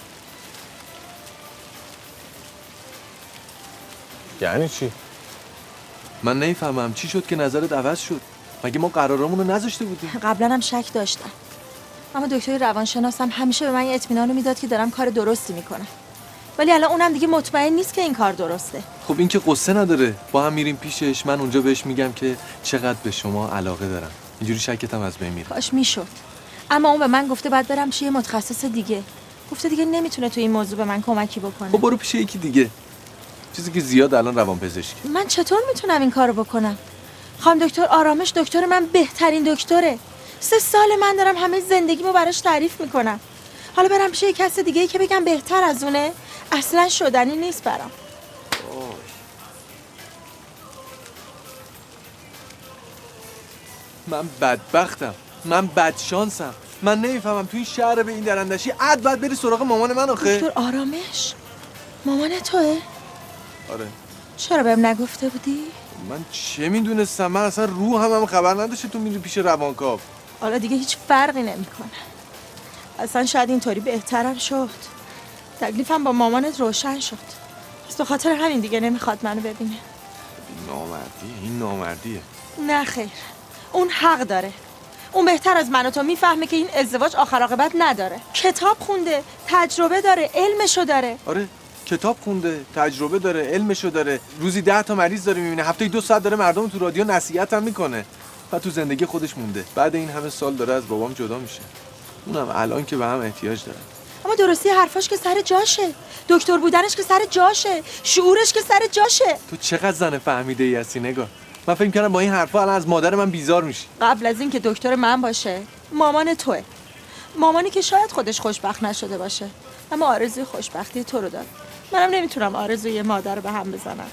یعنی چی؟ من نمیفهمم چی شد که نظرت عوض شد؟ مگه ما قرارمون رو نذاشته بودیم؟
قبلا هم شک داشتم، اما دکتر روانشناسم همیشه به من یه اطمینانو میداد که دارم کار درستی میکنم، ولی الان اونم دیگه مطمئن نیست که این کار درسته.
خب این که قصه نداره، با هم میریم پیشش، من اونجا بهش میگم که چقدر به شما علاقه دارم، اینجوری شکت هم از بین میره.
کاش میشد، اما اون به من گفته باید برم پیش یه متخصص دیگه. گفته دیگه نمیتونه تو این موضوع به من کمکی بکنه.
خب برو پیش یکی دیگه، چیزی که زیاد الان روانپزشکی.
من چطور میتونم این کارو بکنم؟ خانم دکتر آرامش دکتر من بهترین دکتره. سه سال من دارم همه زندگیمو براش تعریف میکنم. حالا برم پیش یه کس دیگه ای که بگم بهتر از اونه؟ اصلا شدنی نیست برام.
من بدبختم، من بدشانسم، من نمیفهمم تو این شهر به این درندشی عد باید بری سراغ مامان من آخه.
دکتر آرامش مامان توه؟
آره.
چرا بهم نگفته بودی؟
من چه میدونستم؟ من اصلا روح هم, هم خبر نداشته تو میری پیش روانکاو.
حالا دیگه هیچ فرقی نمیکنه. اصلا شاید اینطوری بهترم شد. تکلیفم با مامانت روشن شد. پس به خاطر همین دیگه نمیخواد منو ببینه.
نامردیه، این نامردیه.
نه خیر، اون حق داره. اون بهتر از من و تو میفهمه که این ازدواج آخر عاقبت نداره. کتاب خونده، تجربه داره، علمشو داره.
آره، کتاب خونده، تجربه داره، علمشو داره، روزی ده تا مریض داره میبینه، هفته دو ساعت داره مردم تو رادیو نصیحت هم میکنه و تو زندگی خودش مونده. بعد این همه سال داره از بابام جدا میشه. اونم الان که به هم احتیاج داره.
اما درستی حرفاش که سر جاشه، دکتر بودنش که سر جاشه، شعورش که سر جاشه.
تو چقدر زن فهمیده ای هستی نگار. من فکر کردم با این حرفا الان از مادر من بیزار میشی.
قبل از این که دکتر من باشه، مامان توئه. مامانی که شاید خودش خوشبخت نشده باشه، اما آرزوی خوشبختی تو رو داره. منم نمیتونم آرزوی مادر رو به هم بزنم.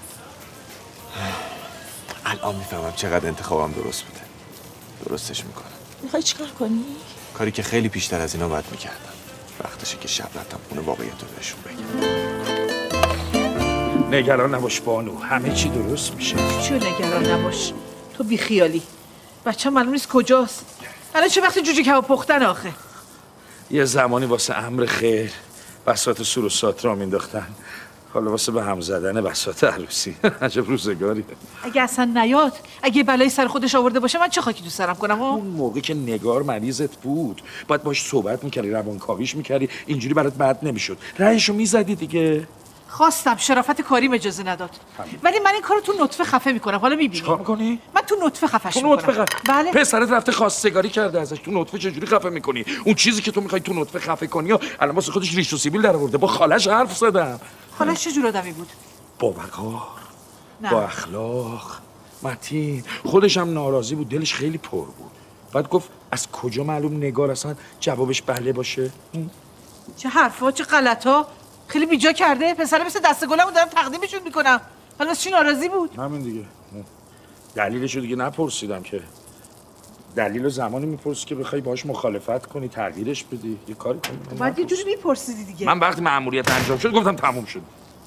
الان میفهمم چقدر انتخابم درست بوده. درستش میکنم.
میخوای چیکار کنی؟
کاری که خیلی پیشتر از اینا باید میکردم. وقتشه که شب رفتم خونه واقعیت رو بهشون بگم.
نگران نباش بانو، همه چی درست میشه.
چیو نگران نباش؟ تو بیخیالی. بچه معلوم نیست کجاست. الان چه وقتی جوجه کباب پختن آخه؟
یه زمانی واسه امر خیر بساط سور و ساترا مینداختن، حالا واسه به هم زدن بساط عروسی. عجب روزگاریه.
اگه اصلا نیاد، اگه بلایی سر خودش آورده باشه، من چه خاکی تو سرم کنم؟
اون موقع که نگار مریضت بود باید باش صحبت میکردی، روانکاویش میکردی، اینجوری برات بد نمیشد، رأیشو میزدی دیگه.
خواستم، شرافت کاریم اجازه نداد. ولی من این کارو تو نطفه خفه میکنم. حالا میبینی.
چیکار میکنی؟
من تو نطفه خفهش
تو
میکنم.
نطفه خفه؟
بله.
پسرت رفته خواستگاری کرده ازش، تو نطفه چجوری خفه میکنی؟ اون چیزی که تو میخوای تو نطفه خفه کنی و الان واسه خودش ریش و سیبیل در آورده. با خالش حرف زدم.
خالش چه جور آدمی بود؟
با وقار، با اخلاق، متین. خودش هم ناراضی بود، دلش خیلی پر بود. بعد گفت از کجا معلوم نگار اصلا جوابش بله باشه؟
چه حرفا، چه غلطا. خیلی بیجا کرده. پسر مثل دست گلمو دارم تقدیمشون میکنم. حالا چی ناراضی بود؟
همین دیگه. دلیلشو دیگه نپرسیدم که. دلیل زمانی میپرسی که بخوای باهاش مخالفت کنی، تغییرش بدی، یه کاری کنی.
بعد یه جوری میپرسیدی دیگه.
من وقتی مأموریت انجام شد گفتم تموم شد.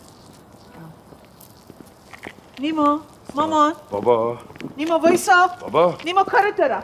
نیما، مامان.
بابا.
نیما وایسا.
بابا.
نیما کارت دارم.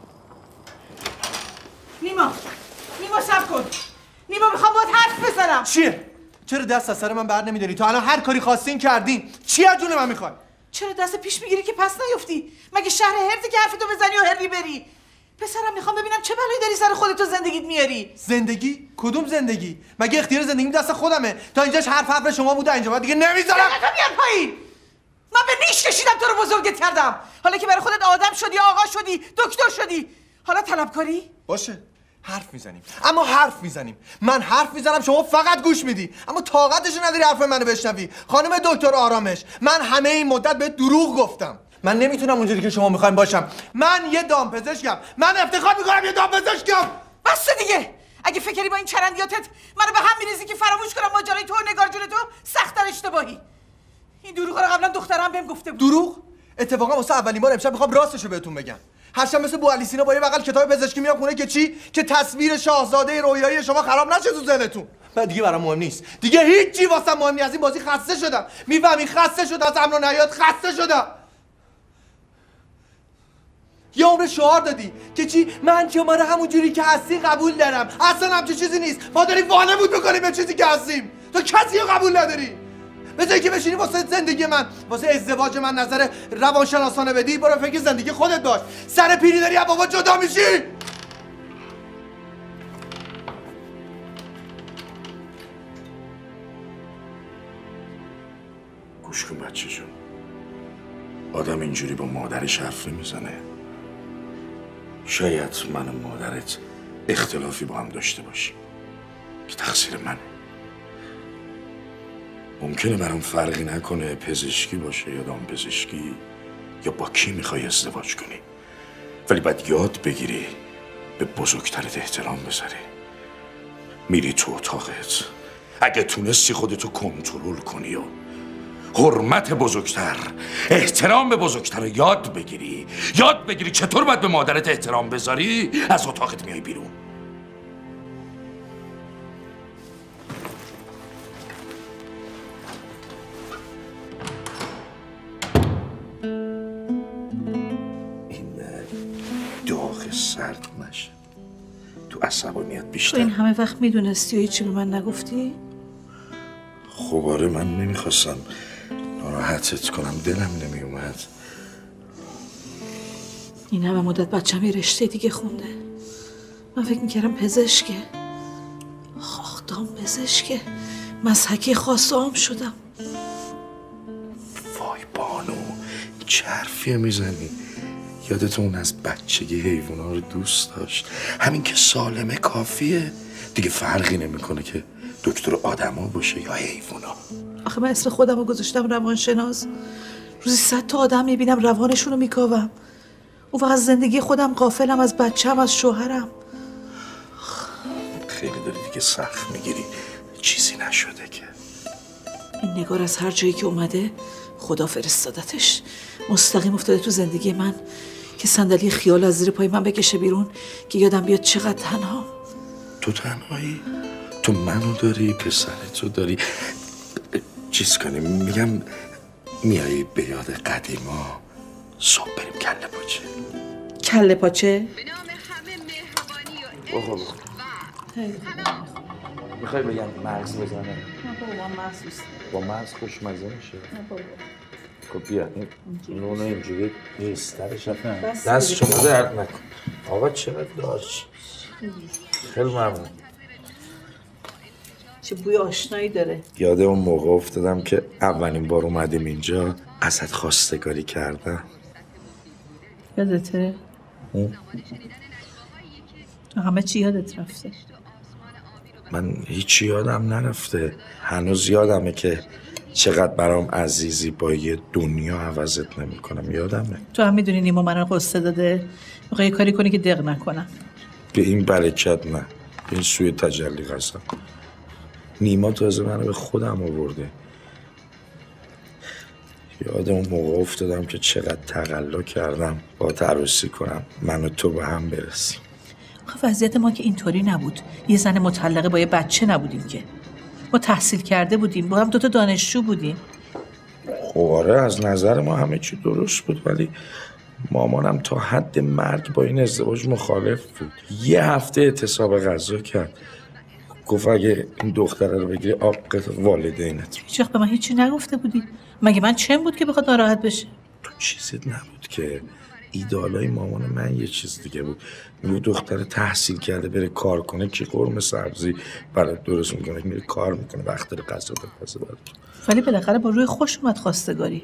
نیما. نیما صبر کن. نیما میخوام باهات حرف بزنم.
چیه؟ چرا دست از سر من بر نمیداری؟ تو الان هر کاری خواستین کردین. چی از جون من میخوای؟
چرا دست پیش میگیری که پس نیفتی؟ مگه شهر هرتی که حرفتو بزنی و هری بری؟ پسرم میخوام ببینم چه بلایی داری سر خودت و زندگیت میاری.
زندگی؟ کدوم زندگی؟ مگه اختیار زندگیم دست خودمه؟ تا اینجاش حرف حرف شما بوده، اینجا بعد دیگه نمیذارم.
تو بیاد پایین. من به نیش کشیدم تو رو بزرگت کردم. حالا که برای خودت آدم شدی، آقا شدی، دکتر شدی، حالا طلبکاری؟
باشه. حرف میزنیم، اما حرف میزنیم. من حرف میزنم، شما فقط گوش میدی، اما طاقتش نداری حرف منو بشنوی. خانم دکتر آرامش، من همه این مدت به دروغ گفتم. من نمیتونم اونجوری که شما میخواین باشم. من یه دامپزشکم. من افتخار میکنم یه دامپزشکم.
بس دیگه. اگه فکری با این چرندیاتت منو به هم میریزی که فراموش کنم ماجرای تو و نگار جون تو، سخت‌تر اشتباهی.
این دروغ رو قبلا دخترم بهم گفته بود.
دروغ؟ اتفاقا واسه اولین بار امشب میخوام راستشو بهتون بگم. هر شب مثل بو علی سینا با یه بغل کتاب پزشکی میام خونه که چی؟ که تصویر شاهزاده رویایی شما خراب نشه تو ذهنتون. من دیگه برام مهم نیست. دیگه هیچی واسه مهم نیست. از این بازی خسته شدم. میفهمی خسته شدم از امر و نهیات خسته شدم. یه عمر شعار دادی که چی؟ من شما رو همون جوری که هستی قبول دارم. اصلا همچین چیزی نیست. ما داریم وانمود میکنیم به چیزی که هستیم. تو کسی رو قبول نداری. بذاری که بشینی واسه زندگی من، واسه ازدواج من نظر روانشناسانه بدی، برو فکر زندگی خودت باش. سر پیری داری از بابا جدا میشی.
گوش کن بچه جون، آدم اینجوری با مادرش حرف نمیزنه. شاید من و مادرت اختلافی با هم داشته باشیم که تقصیر منه. ممکنه برام فرقی نکنه پزشکی باشه یا دامپزشکی یا با کی میخوای ازدواج کنی، ولی باید یاد بگیری به بزرگترت احترام بذاری. میری تو اتاقت، اگه تونستی خودتو کنترل کنی و حرمت بزرگتر، احترام به بزرگتر رو یاد بگیری، یاد بگیری چطور باید به مادرت احترام بذاری، از اتاقت میای بیرون. سرد نشه، تو عصبانیت بیشتر.
تو این همه وقت میدونستی و هیچی به من نگفتی؟
خب آره، من نمیخواستم ناراحتت کنم، دلم نمیومد.
این همه مدت بچه‌م یه رشته دیگه خونده. من فکر میکردم پزشکه. آخ دام پزشکه. مسحکی خاص عام شدم.
وای بانو، چه حرفیه میزنی؟ یادتون از بچگی حیوونا رو دوست داشت. همین که سالمه کافیه. دیگه فرقی نمیکنه که دکتر آدما باشه یا حیوونا.
آخه من اسم خودم رو گذاشتم روانشناس. روزی صد تا آدم میبینم روانشون رو میکاوم. اون وقت از زندگی خودم غافلم، از بچه‌م، از شوهرم.
خیلی داری دیگه سخت میگیری. چیزی نشده که.
این نگار از هر جایی که اومده خدا فرستادتش. مستقیم افتاده تو زندگی من که صندلی خیال از زیر پای من بکشه بیرون که یادم بیاد چقدر تنها.
تو تنهایی؟ تو منو داری، پسرتو داری. چیز کنیم، میگم میایی به یاد قدیما صبح بریم کله پاچه.
کله پاچه؟
بخور بخور. میخوای بگم مغز بزنه؟
نه بابا من مغز دوست
با مغز خوشمزه میشه. نه بابا. خب بیا این نون اینجوری نیسترش نه. دست شما درد نکن. آقا چقدر داشت. خیلی ممنون.
چه بوی آشنایی داره.
یاد اون موقع افتادم که اولین بار اومدیم اینجا ازت خواستگاری کردم.
یادته؟ همه چی یادت رفته.
من هیچی یادم نرفته. هنوز یادمه که چقدر برام عزیزی، با یه دنیا عوضت نمی کنم. یادمه.
تو هم میدونی نیما من رو قصه داده. میخوای یه کاری کنی که دق نکنم.
به این برکت نه، به این سوی تجلی قسم. نیما تازه منو به خودم آورده. یاد اون موقع افتادم که چقدر تقلا کردم با عروسی کنم من و تو به هم برسیم.
آخه وضعیت ما که اینطوری نبود. یه زن مطلقه با یه بچه نبودیم که. ما تحصیل کرده بودیم، با هم دوتا دانشجو بودیم.
خب آره، از نظر ما همه چی درست بود، ولی مامانم تا حد مرگ با این ازدواج مخالف بود. یه هفته اعتصاب غذا کرد. گفت اگه این دختره رو بگیری عاقبت والدینت.
هیچ وقت به من هیچی نگفته بودی. مگه من چم بود که بخواد ناراحت بشه؟
تو چیزت نبود که. ایدالای مامان من یه چیز دیگه بود. میگه دختر تحصیل کرده بره کار کنه که قرمه سبزی برات درست میکنه، میره کار میکنه، وقت داره غذا بپزه برات.
ولی بالاخره با روی خوش اومد خواستگاری.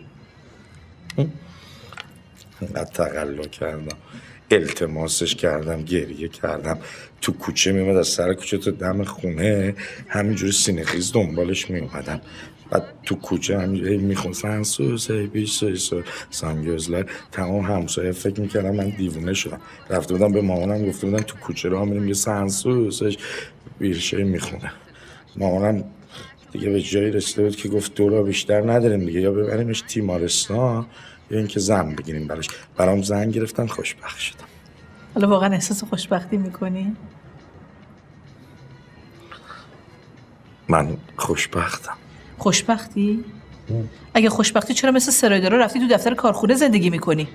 اینقدر تقلا کردم، التماسش کردم، گریه کردم. تو کوچه میومد، از سر کوچه تا دم خونه همینجوری سینه خیز دنبالش میومدم. بعد تو کوچه همینجوری میخون سنسوس ای بیسویسو سانگیوزلر. تمام همسایه فکر میکردم من دیوونه شدم. رفته بودم به مامانم گفته بودم تو کوچه رو همینیم یه سنسوسش بیرشه میخونه. مامانم دیگه به جایی رسیده بود که گفت دلار بیشتر نداریم دیگه، یا ببریمش تیمارستان یا اینکه زن بگیریم براش. برام زن گرفتن، خوشبخت شدم.
حالا واقعا احساس خوشبختی میکنی؟
من خوشبختم.
خوشبختی؟ اگه خوشبختی چرا مثل سرایدارا رفتی تو دفتر کارخونه زندگی میکنی؟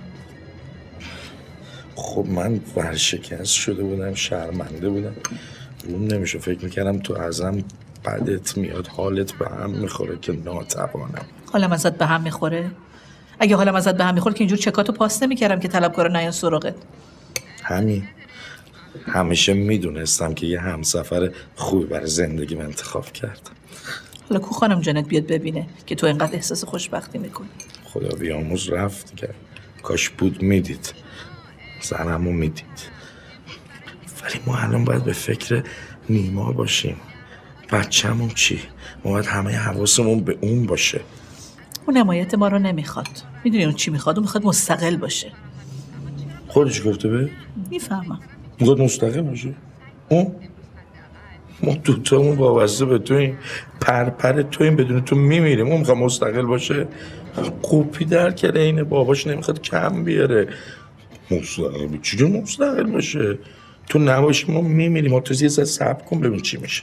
خب من ورشکست شده بودم، شرمنده بودم، روم نمیشه. فکر میکردم تو ازم بدت میاد، حالت به هم میخوره که ناتوانم.
حالم ازت به هم میخوره؟ اگه حالم ازت به هم میخوره که اینجور چکاتو پاس نمیکردم که طلبکارا نیان سراغت.
همین همیشه میدونستم که یه همسفر خوبی برای زندگیم انتخاب کردم.
حالا کو خانم جانت بیاد ببینه که تو اینقدر احساس خوشبختی میکنی؟
خدا بیاموز رفت که کاش بود میدید، زنمو میدید. ولی ما الان باید به فکر نیما باشیم. بچه‌مون چی؟ ما باید همه حواسمون به اون باشه.
اون حمایت ما رو نمیخواد. میدونی اون چی میخواد؟ اون میخواد مستقل باشه.
خودش گفته به؟
میفهمم.
میخواد مستقل باشه؟ اون؟ ما دوتامون وابسته به توییم، پرپر توییم، بدون تو میمیریم. اون میخواد مستقل باشه؟ قوپی در کله اینه، باباش نمیخواد کم بیاره. مستقل چجور مستقل باشه؟ تو نباشی ما میمیریم. ما تو یه ساعت صبر کن ببین چی میشه.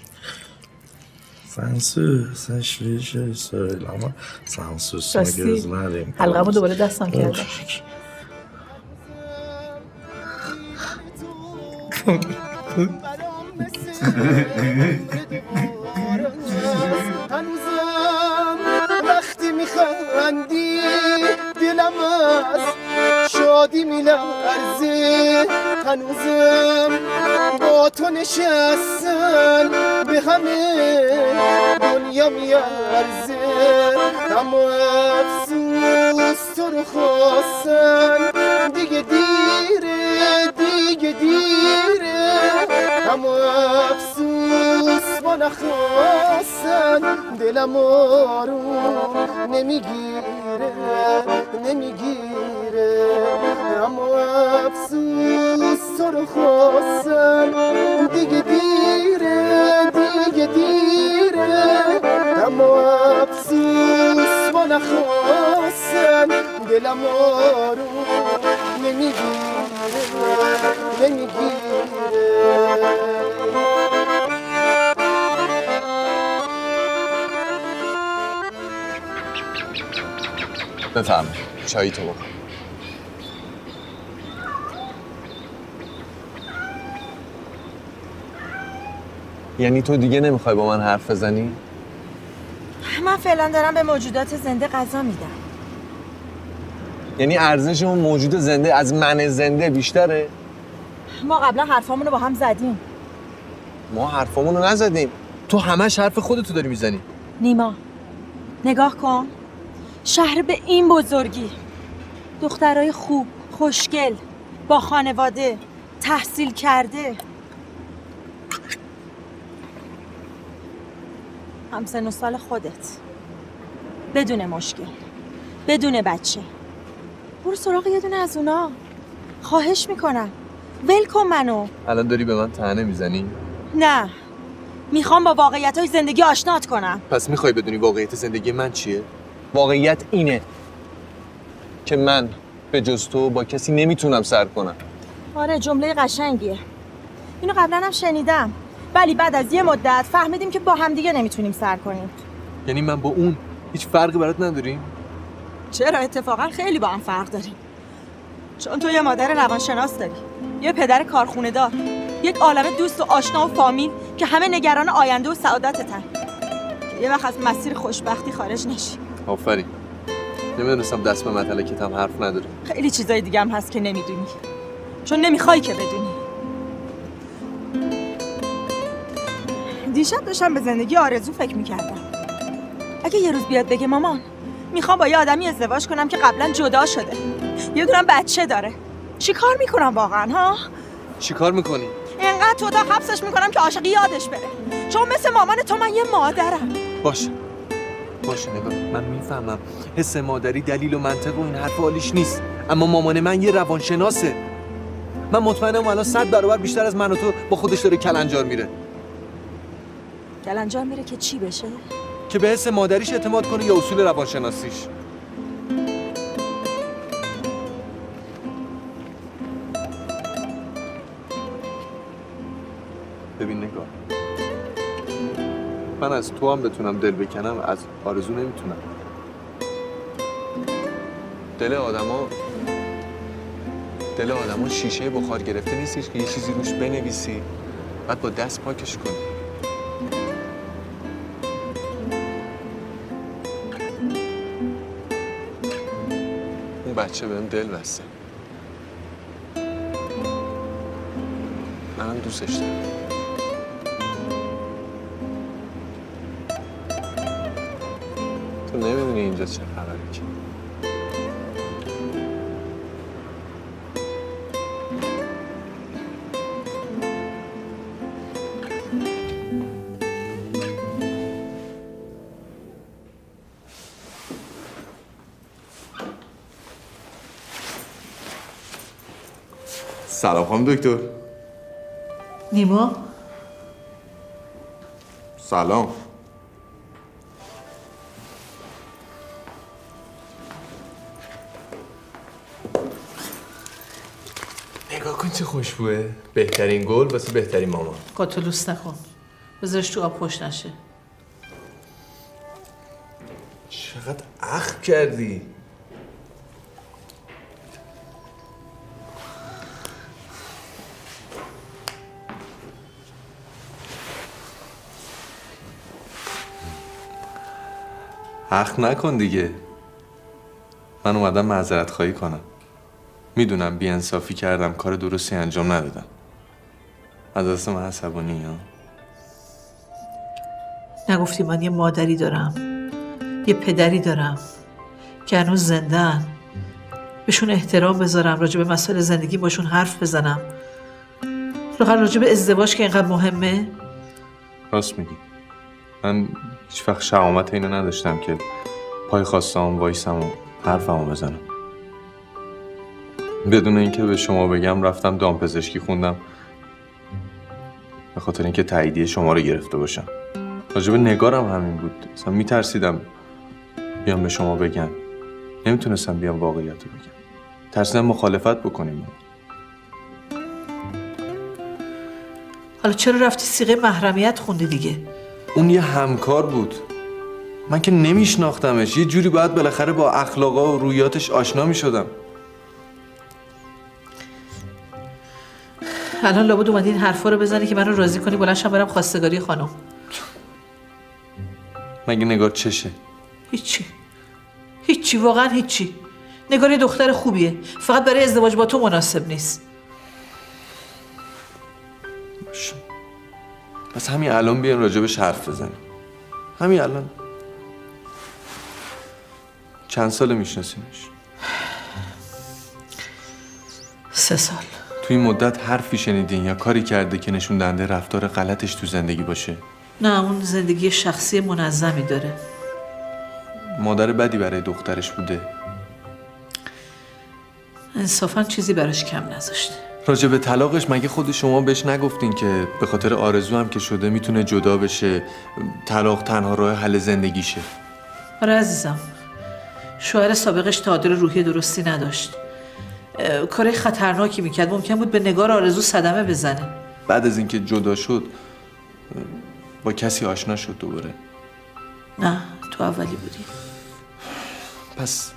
سنسوس اشلیشه سایلاما سنسوس مگرز ندیم.
حلقه رو دوباره دستم کردم.
هنوزم وقتی میخندی دلم از شادی میلرزه، هنوزم با تو نشستن به همه دنیا میارزه، اما افسوس تو رو خواستن دیگه دیره دیگه دیره، اما افسوس با نخواستن دلم آروم نمیگیره نمیگیره، اما افسوس تو رو خواستن دیگه دیره دیگه دیره، اما افسوس با نخواستن دلم آروم نمیگیره نمیگیره.
بفهم چایی تو بخور. یعنی تو دیگه نمیخوای با من حرف بزنی؟
من فعلا دارم به موجودات زنده غذا میدم.
یعنی ارزش اون موجود زنده از من زنده بیشتره؟
ما قبلا حرفامون رو با هم زدیم.
ما حرفامون رو نزدیم. تو همش حرف خودتو داری میزنی.
نیما نگاه کن، شهر به این بزرگی، دخترای خوب، خوشگل، با خانواده، تحصیل کرده، همسن و سال خودت، بدون مشکل، بدون بچه. برو سراغ یه دونه از اونا، خواهش میکنم، ول کن منو.
الان داری به من طعنه میزنی؟
نه، میخوام با واقعیت‌های زندگی آشنات کنم.
پس میخوای بدونی واقعیت زندگی من چیه؟ واقعیت اینه که من به جز تو با کسی نمیتونم سر کنم.
آره جمله قشنگیه، اینو قبلا هم شنیدم، ولی بعد از یه مدت فهمیدیم که با هم دیگه نمیتونیم سر کنیم.
یعنی من با اون هیچ فرقی برات نداریم؟
چرا؟ اتفاقا خیلی با هم فرق داریم، چون تو یه مادر روانشناس داری، یه پدر کارخونه دار، یک عالمه دوست و آشنا و فامیل که همه نگران آینده و سعادتتن، که یه وقت از مسیر خوشبختی خارج نشی.
آفرین. نمیدونستم دست به متلکت هم حرف نداری.
خیلی چیزای دیگه هم هست که نمیدونی، چون نمیخوای که بدونی. دیشب داشتم به زندگی آرزو فکر میکردم. اگه یه روز بیاد بگه مامان میخوام با یه آدمی ازدواج کنم که قبلا جدا شده، یه دونم بچه داره، چی کار میکنم واقعا ها؟
چی کار میکنی؟
اینقدر تو تا حبسش میکنم که عاشقی یادش بره، چون مثل مامان تو من یه مادرم.
باشه باشه نگاه، من میفهمم حس مادری دلیل و منطق و این حرف حالیش نیست، اما مامان من یه روانشناسه. من مطمئنم الان صد برابر بیشتر از من و تو با خودش داره کلنجار میره.
کلنجار میره که چی بشه؟
که به حس مادریش اعتماد کنه یا اصول روانشناسیش؟ ببین نگاه، من از تو هم بتونم دل بکنم، از آرزو نمیتونم. دل آدما دل آدما شیشه بخار گرفته نیستش که یه چیزی روش بنویسی بعد با دست پاکش کنی. اون بچه بهم دل بسته، منم دوستش دارم. تو نمیدونی اینجا چه خبره که سلام خانم دکتر.
نیما
سلام. نگاه کن چه خوشبوه. بهترین گل واسه بهترین مامان.
قاتلوس نکن، بذارش تو آب خوش نشه.
چقدر اخم کردی. اخم نکن دیگه. من اومدم معذرت خواهی کنم. میدونم بی‌انصافی کردم، کار درستی انجام ندادم. از دست من عصبانی ها.
نگفتی من یه مادری دارم، یه پدری دارم که هنوز زنده‌ان، بهشون احترام بذارم، راجع به مسائل زندگی باشون حرف بزنم، راجع به ازدواج که اینقدر مهمه.
راست میگی. من هیچ وقت شهامت اینو نداشتم که پای خواستم وایسم و حرفمو بزنم. بدون اینکه به شما بگم رفتم دامپزشکی خوندم به خاطر اینکه تاییدیه شما رو گرفته باشم. راجب نگارم همین بود. اصلا میترسیدم بیام به شما بگم. نمیتونستم بیام واقعیت رو بگم. ترسیدم مخالفت بکنیم.
حالا چرا رفتی صیغه محرمیت خوندی دیگه؟
اون یه همکار بود. من که نمیشناختمش. یه جوری باید بالاخره با اخلاقا و رویاتش آشنا میشدم.
الان لابد اومدی این حرفا رو بزنی که منو راضی کنی بلند شم برم خواستگاری خانم.
مگه نگار چشه؟
هیچی. هیچی، واقعا هیچی. نگار یه دختر خوبیه، فقط برای ازدواج با تو مناسب نیست.
باشه. پس همین الان بیاین راجبش حرف بزنیم. همین الان. چند ساله میشناسینش؟
سه سال.
تو این مدت حرفی شنیدین یا کاری کرده که نشون دهنده رفتار غلطش تو زندگی باشه؟
نه، اون زندگی شخصی منظمی داره.
مادر بدی برای دخترش بوده.
انصافاً چیزی براش کم نذاشته.
راجع به طلاقش مگه خود شما بهش نگفتین که به خاطر آرزو هم که شده میتونه جدا بشه، طلاق تنها راه حل زندگیشه؟
آره عزیزم، شوهر سابقش تعادل روحی درستی نداشت. کار خطرناکی میکرد، ممکن بود به نگار آرزو صدمه بزنه.
بعد از اینکه جدا شد با کسی آشنا شد دوباره؟
نه، تو اولی بودی.
پس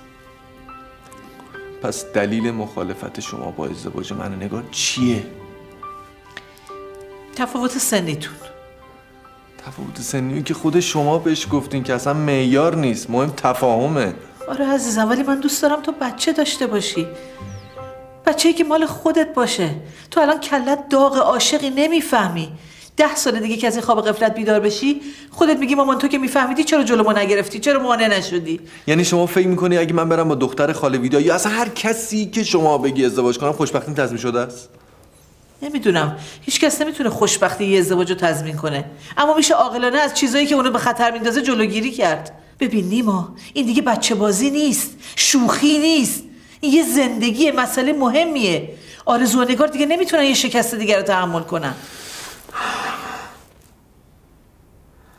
پس دلیل مخالفت شما با ازدواج من و نگار چیه؟
تفاوت سنیتون.
تفاوت سنی که خود شما بهش گفتین که اصلا معیار نیست، مهم تفاهمه.
آره عزیزم، ولی من دوست دارم تو بچه داشته باشی، بچه‌ای که مال خودت باشه. تو الان کلت داغ، عاشقی، نمیفهمی. ده سال دیگه که از این خواب غفلت بیدار بشی خودت میگی مامان تو که میفهمیدی چرا جلو ما نگرفتی، چرا مانع نشدی؟
یعنی شما فکر میکنی اگه من برم با دختر خاله ویدا یا اصلا هر کسی که شما بگی ازدواج کنم خوشبختیم تضمین شده است؟
نمیدونم، هیچ کس نمیتونه خوشبختی یه ازدواج رو تضمین کنه، اما میشه عاقلانه از چیزایی که اونو به خطر میندازه جلوگیری کرد. ببین نیما، این دیگه بچه بازی نیست، شوخی نیست، این یه زندگی، مسئله مهمیه. آرزو و نگار دیگه نمیتونن یه شکست دیگر رو تحمل کنن.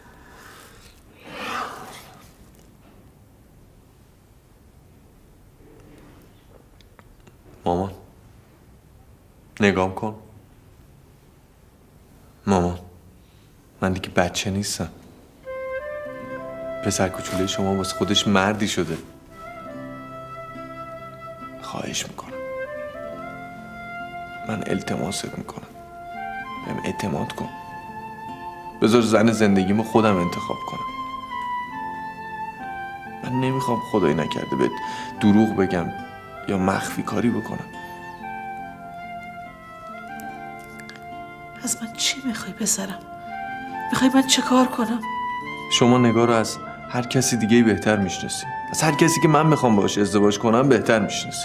نگام کن مامان، من دیگه بچه نیستم. پسر کوچوله شما واسه خودش مردی شده. خواهش میکنم، من التماست میکنم بهم اعتماد کن. بذار زن زندگیمو خودم انتخاب کنم. من نمیخوام خدایی نکرده بهت دروغ بگم یا مخفی کاری بکنم.
از من چی میخوای پسرم؟ میخوای من چه کار کنم؟
شما نگار رو از هر کسی دیگه بهتر میشناسی. از هر کسی که من میخوام باهاش ازدواج کنم بهتر میشناسی.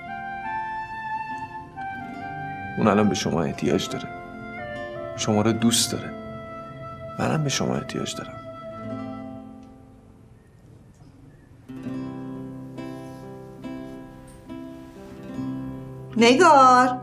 اون الان به شما احتیاج داره. شما رو دوست داره. منم به شما احتیاج دارم.
نگار،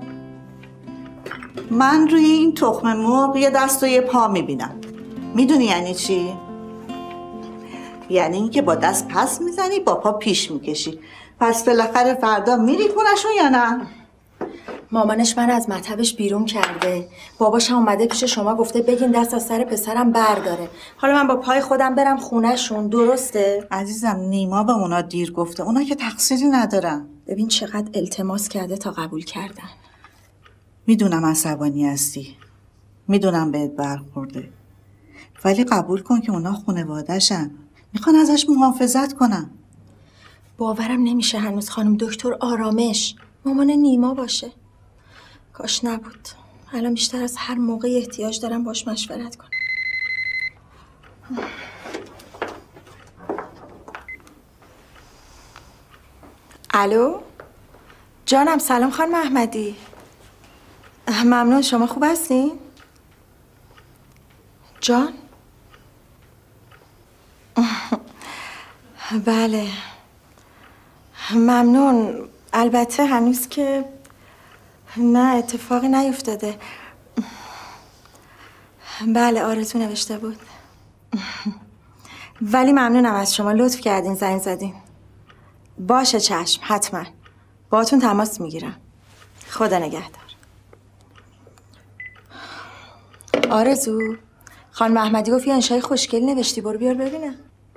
من روی این تخم مرغ یه دست و یه پا میبینم. میدونی یعنی چی؟ یعنی اینکه با دست پس میزنی با پا پیش میکشی. پس بالاخره فردا میری خونشون یا نه؟
مامانش من از مطبش بیرون کرده. باباش هم اومده پیش شما گفته بگین دست از سر پسرم برداره. حالا من با پای خودم برم خونهشون، درسته؟
عزیزم نیما به اونا دیر گفته. اونا که تقصیری ندارن.
ببین چقدر التماس کرده تا قبول کردن.
میدونم عصبانی هستی. میدونم بهت برخورده. ولی قبول کن که اونا خانواده‌شن. میخوان ازش محافظت کنن.
باورم نمیشه هنوز خانم دکتر آرامش مامان نیما باشه. کاش نبود. الان بیشتر از هر موقع احتیاج دارم باش مشورت کنم. الو جانم، سلام خانم احمدی. ممنون، شما خوب هستین؟ جان؟ بله ممنون. البته هنوز که نه اتفاقی نیفتاده. بله آرزو نوشته بود. ولی ممنونم از شما، لطف کردین زنگ زدین. باشه چشم، حتما باهاتون تماس میگیرم. خدا نگهدار. آرزو خانم احمدی گفت یه انشای خوشگلی نوشتی، برو بیار ببینم.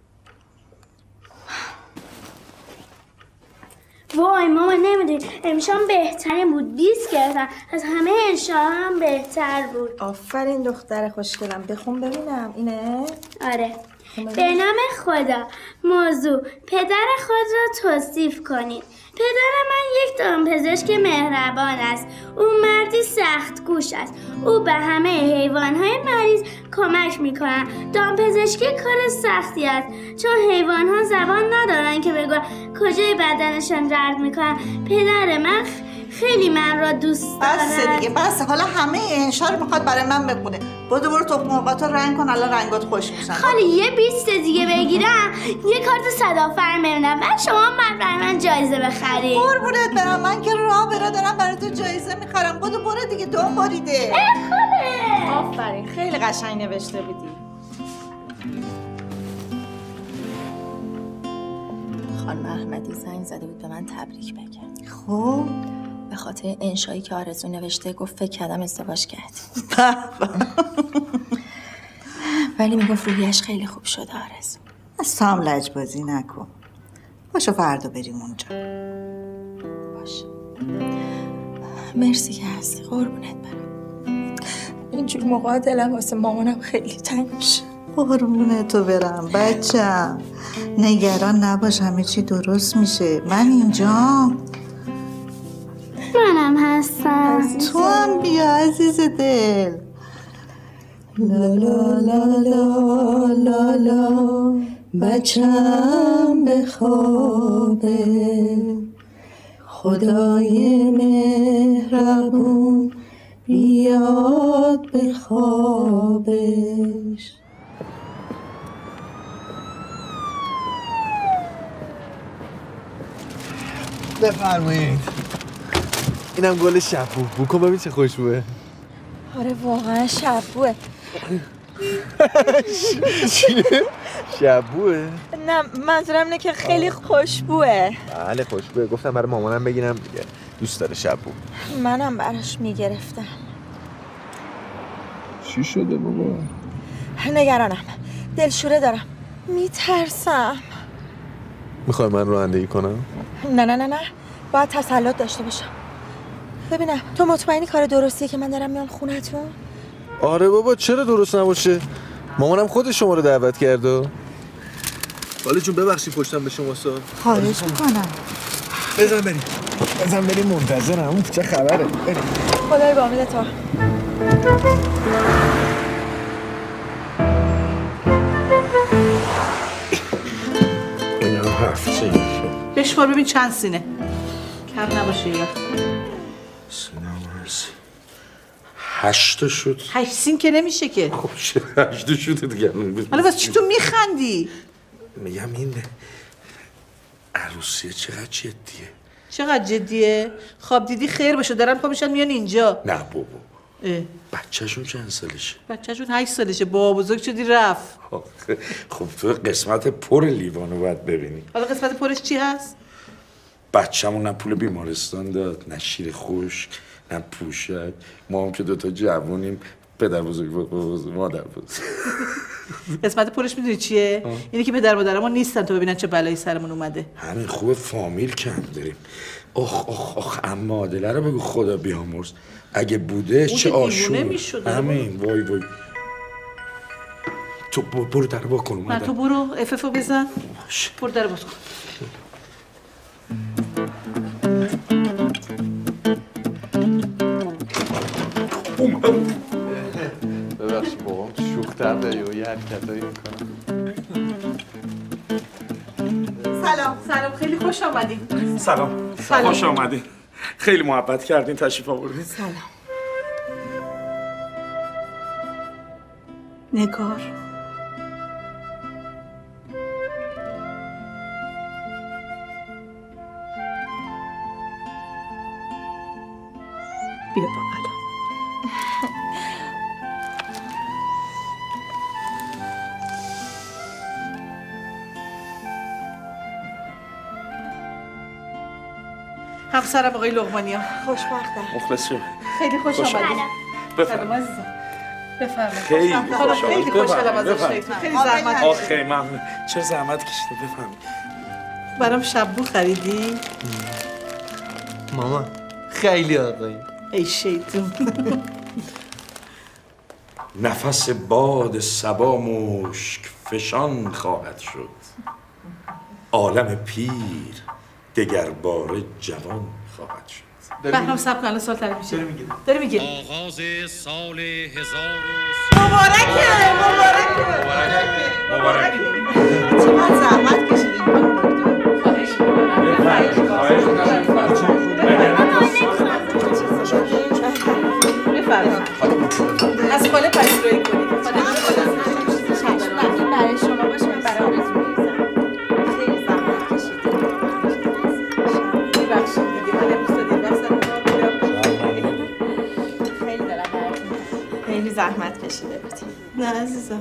وای ماما نمیدونی امشام بهترین بود. بیست گرفتم، از همه انشاها هم بهتر بود.
آفرین دختر خوشگلم. بخون ببینم. اینه؟
آره. به نام خدا. موضوع پدر خود را توصیف کنید. پدر من یک دامپزشک مهربان است. او مردی سخت کوش است. او به همه حیوانهای مریض کمک میکنند. دامپزشکی کار سختی است چون حیوانها زبان ندارن که بگن کجای بدنشان درد میکنن. پدر من خیلی من را دوست دارد.
بس دیگه بس. حالا همه انشا رو میخواد برای من بخونه. برو برو تخم مرغاتو رنگ کن، الان رنگات خوش میشن.
خاله یه بیست دیگه بگیرم یه کارت صدافر میبینم. بعد شما من برای من جایزه بخرید.
قربونت برم، من که راه برا دارم برای تو جایزه میخرم. برو برو دیگه، دو باریده.
خاله
آفرین، خیلی قشنگ نوشته بودی. خانم احمدی زنگ زده بود به من تبریک بگه.
خب
به خاطر انشایی که آرزو نوشته گفت فکر کردم ازدواج کردی. ولی میگفت روحیش خیلی خوب شده آرزو.
از تام لجبازی نکن. باشو فردا بریم اونجا.
باشه. مرسی که هستی، قربونت برم. اینجور موقع دلم واسه مامانم خیلی تنگ میشه.
قربونت تو برم بچم. نگران نباش، همه چی درست میشه. من اینجام.
منم هستم.
تو هم بیا عزیز دل. لا لا لا لا لا لا بچم بخوابه. خدای مهربون بیاد بخوابش.
بفرمایید. اینم گل شبو. بو کن ببین چه خوشبوه.
آره واقعا شبوه.
چیه؟ شبوه؟
نه منظورم اینه که خیلی خوشبوه.
بله خوشبوه. گفتم برای مامانم بگیرم دیگه. دوست داره شبو.
منم براش میگرفتم.
چی شده بابا؟
نگرانم، دلشوره دارم، میترسم.
میخوای من رانندگی کنم؟
نه نه نه نه، باید تسلط داشته باشم. ببینم تو مطمئنی کار درستیه که من دارم میام خونتون؟
آره بابا، چرا درست نباشه؟ مامانم خود شما رو دعوت کرده. خاله جون ببخشید پشتم به شما سا.
خواهش میکنم.
بزن بریم بزن بریم، منتظرم. چه خبره؟ بریم.
خدای با امید تو.
اینم هفت سینه
بشمار ببین چند سینه. کم نباشه یه وقت.
سینه ورسی هشتا شد.
هشت سین که نمیشه که.
خب چه هشتا شده دیگه.
حالا واسه چی تو میخندی؟
میگم این عروسیه چقدر جدیه.
چقدر جدیه؟ خواب دیدی خیر باشه، دارن پا میشن میان اینجا.
نه بابا.
اه.
بچه‌شون چند سالشه؟
بچه‌شون هشت سالشه. بابا بزرگ شدی رفت.
خب تو قسمت پر لیوانو باید ببینی.
حالا قسمت پرش چی هست؟
بچه‌مون نه پول بیمارستان داد، نه شیر خشک، نه پوشک. ما هم که دوتا جوونیم، پدر بزرگ بزرگ مادر بزرگ.
قسمت پرش میدونی چیه؟ اینه که پدر مادرمون نیستن تو ببینن چه بلایی سرمون اومده.
همین خوبه فامیل کم داریم. اخ اخ اخ اما عادله رو بگو خدا بیامرز. اگه بوده چه آشوب. همین وای وای. تو برو در با کن اومدن.
نه تو برو اف افو بزن. برو در باز کن.
ببخشید بابام شوخ‌تر داری و یه حرکتایی میکنم.
سلام سلام، خیلی خوش آمدین.
سلام
سلام.
خوش آمدین. خیلی محبت کردین تشریف آوردین.
سلام. نگار بیا بقلا. همسرم آقای لقمانیان.
خوشبختم.
مخلص شو.
خیلی خوش
خوش
آمدید.
بفرمایید.
سلام عزیزم. بفرمایید.
خیلی خوش
خیلی خوشحالم از آشناییتون. خیلی زحمت
آخ خیلی ممنون. چه زحمت کشیده بفرمایید.
برام شبو خریدی؟
ماما خیلی آقایی.
ای شیطون.
نفس باد صبا مشک فشان خواهد شد. عالم پیر دگر باره جوان خواهد شد.
بهرام سب کن الان سال تری میشه.
داری میگه
داری میگه
آغاز سال هزار
مبارکه مبارکه
مبارکه.
چقدر زحمت کشیدین. خواهش بفرمایید. از خاله پذیرایی کنید.
این برای شما باشه، من برای آرزو می‌ریزم. خیلی زحمت کشیدید.
ببخشید دیگه من امروز دادیم بحثم
خیلی دلم براتون. خیلی زحمت کشیده بودیم.
نه عزیزم.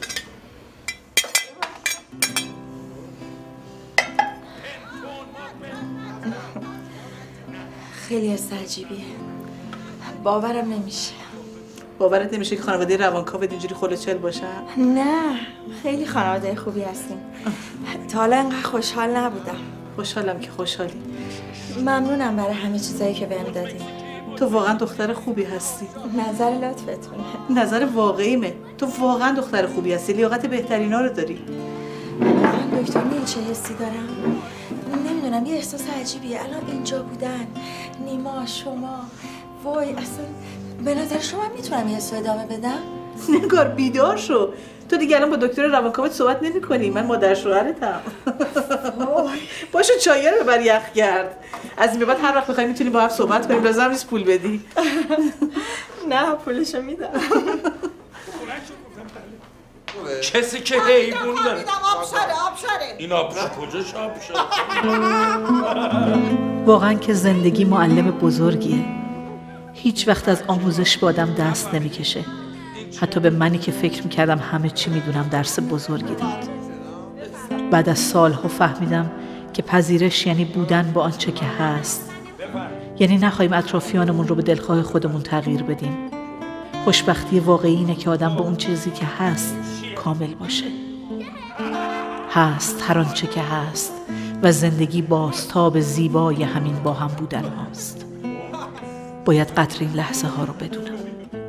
خیلی حس عجیبیه. باورم نمیشه.
باورت نمیشه که خانواده روانکاوت اینجوری خلوچل باشن؟
نه، خیلی خانواده خوبی هستیم. تا حالا انقدر خوشحال نبودم.
خوشحالم که خوشحالی.
ممنونم برای همه چیزایی که بهم دادی.
تو واقعا دختر خوبی هستی.
نظر لطفتونه.
نظر واقعیمه. تو واقعا دختر خوبی هستی. لیاقت بهترینا رو داری.
من دکتر می‌دونی چه حسی دارم؟ نمیدونم، یه احساس عجیبیه. الان اینجا بودن، نیما، شما، وای اصلا به نظر شما میتونم یه حسو ادامه بدم؟
نگار بیدار شو. تو دیگه الان با دکتر روانکاوت صحبت نمی‌کنی. من مادر شوهرتم. باشو چایی رو ببر یخ گرد. از این به بعد هر وقت بخوای میتونی با هم صحبت کنیم. لازم نیست پول بدی.
نه پولشو میدم.
کسی که حیوان داره.
آبشاره آبشاره.
این آبشاره کجاش آبشاره؟
واقعا که زندگی معلم بزرگیه. هیچ وقت از آموزش با آدم دست نمیکشه. حتی به منی که فکر میکردم همه چی میدونم درس بزرگی داد. بعد از سالها فهمیدم که پذیرش یعنی بودن با آنچه که هست. یعنی نخواهیم اطرافیانمون رو به دلخواه خودمون تغییر بدیم. خوشبختی واقعی اینه که آدم با اون چیزی که هست کامل باشه. هست هر آنچه که هست و زندگی بازتاب زیبای همین با هم بودن هاست. باید قدر این لحظه ها رو بدونم.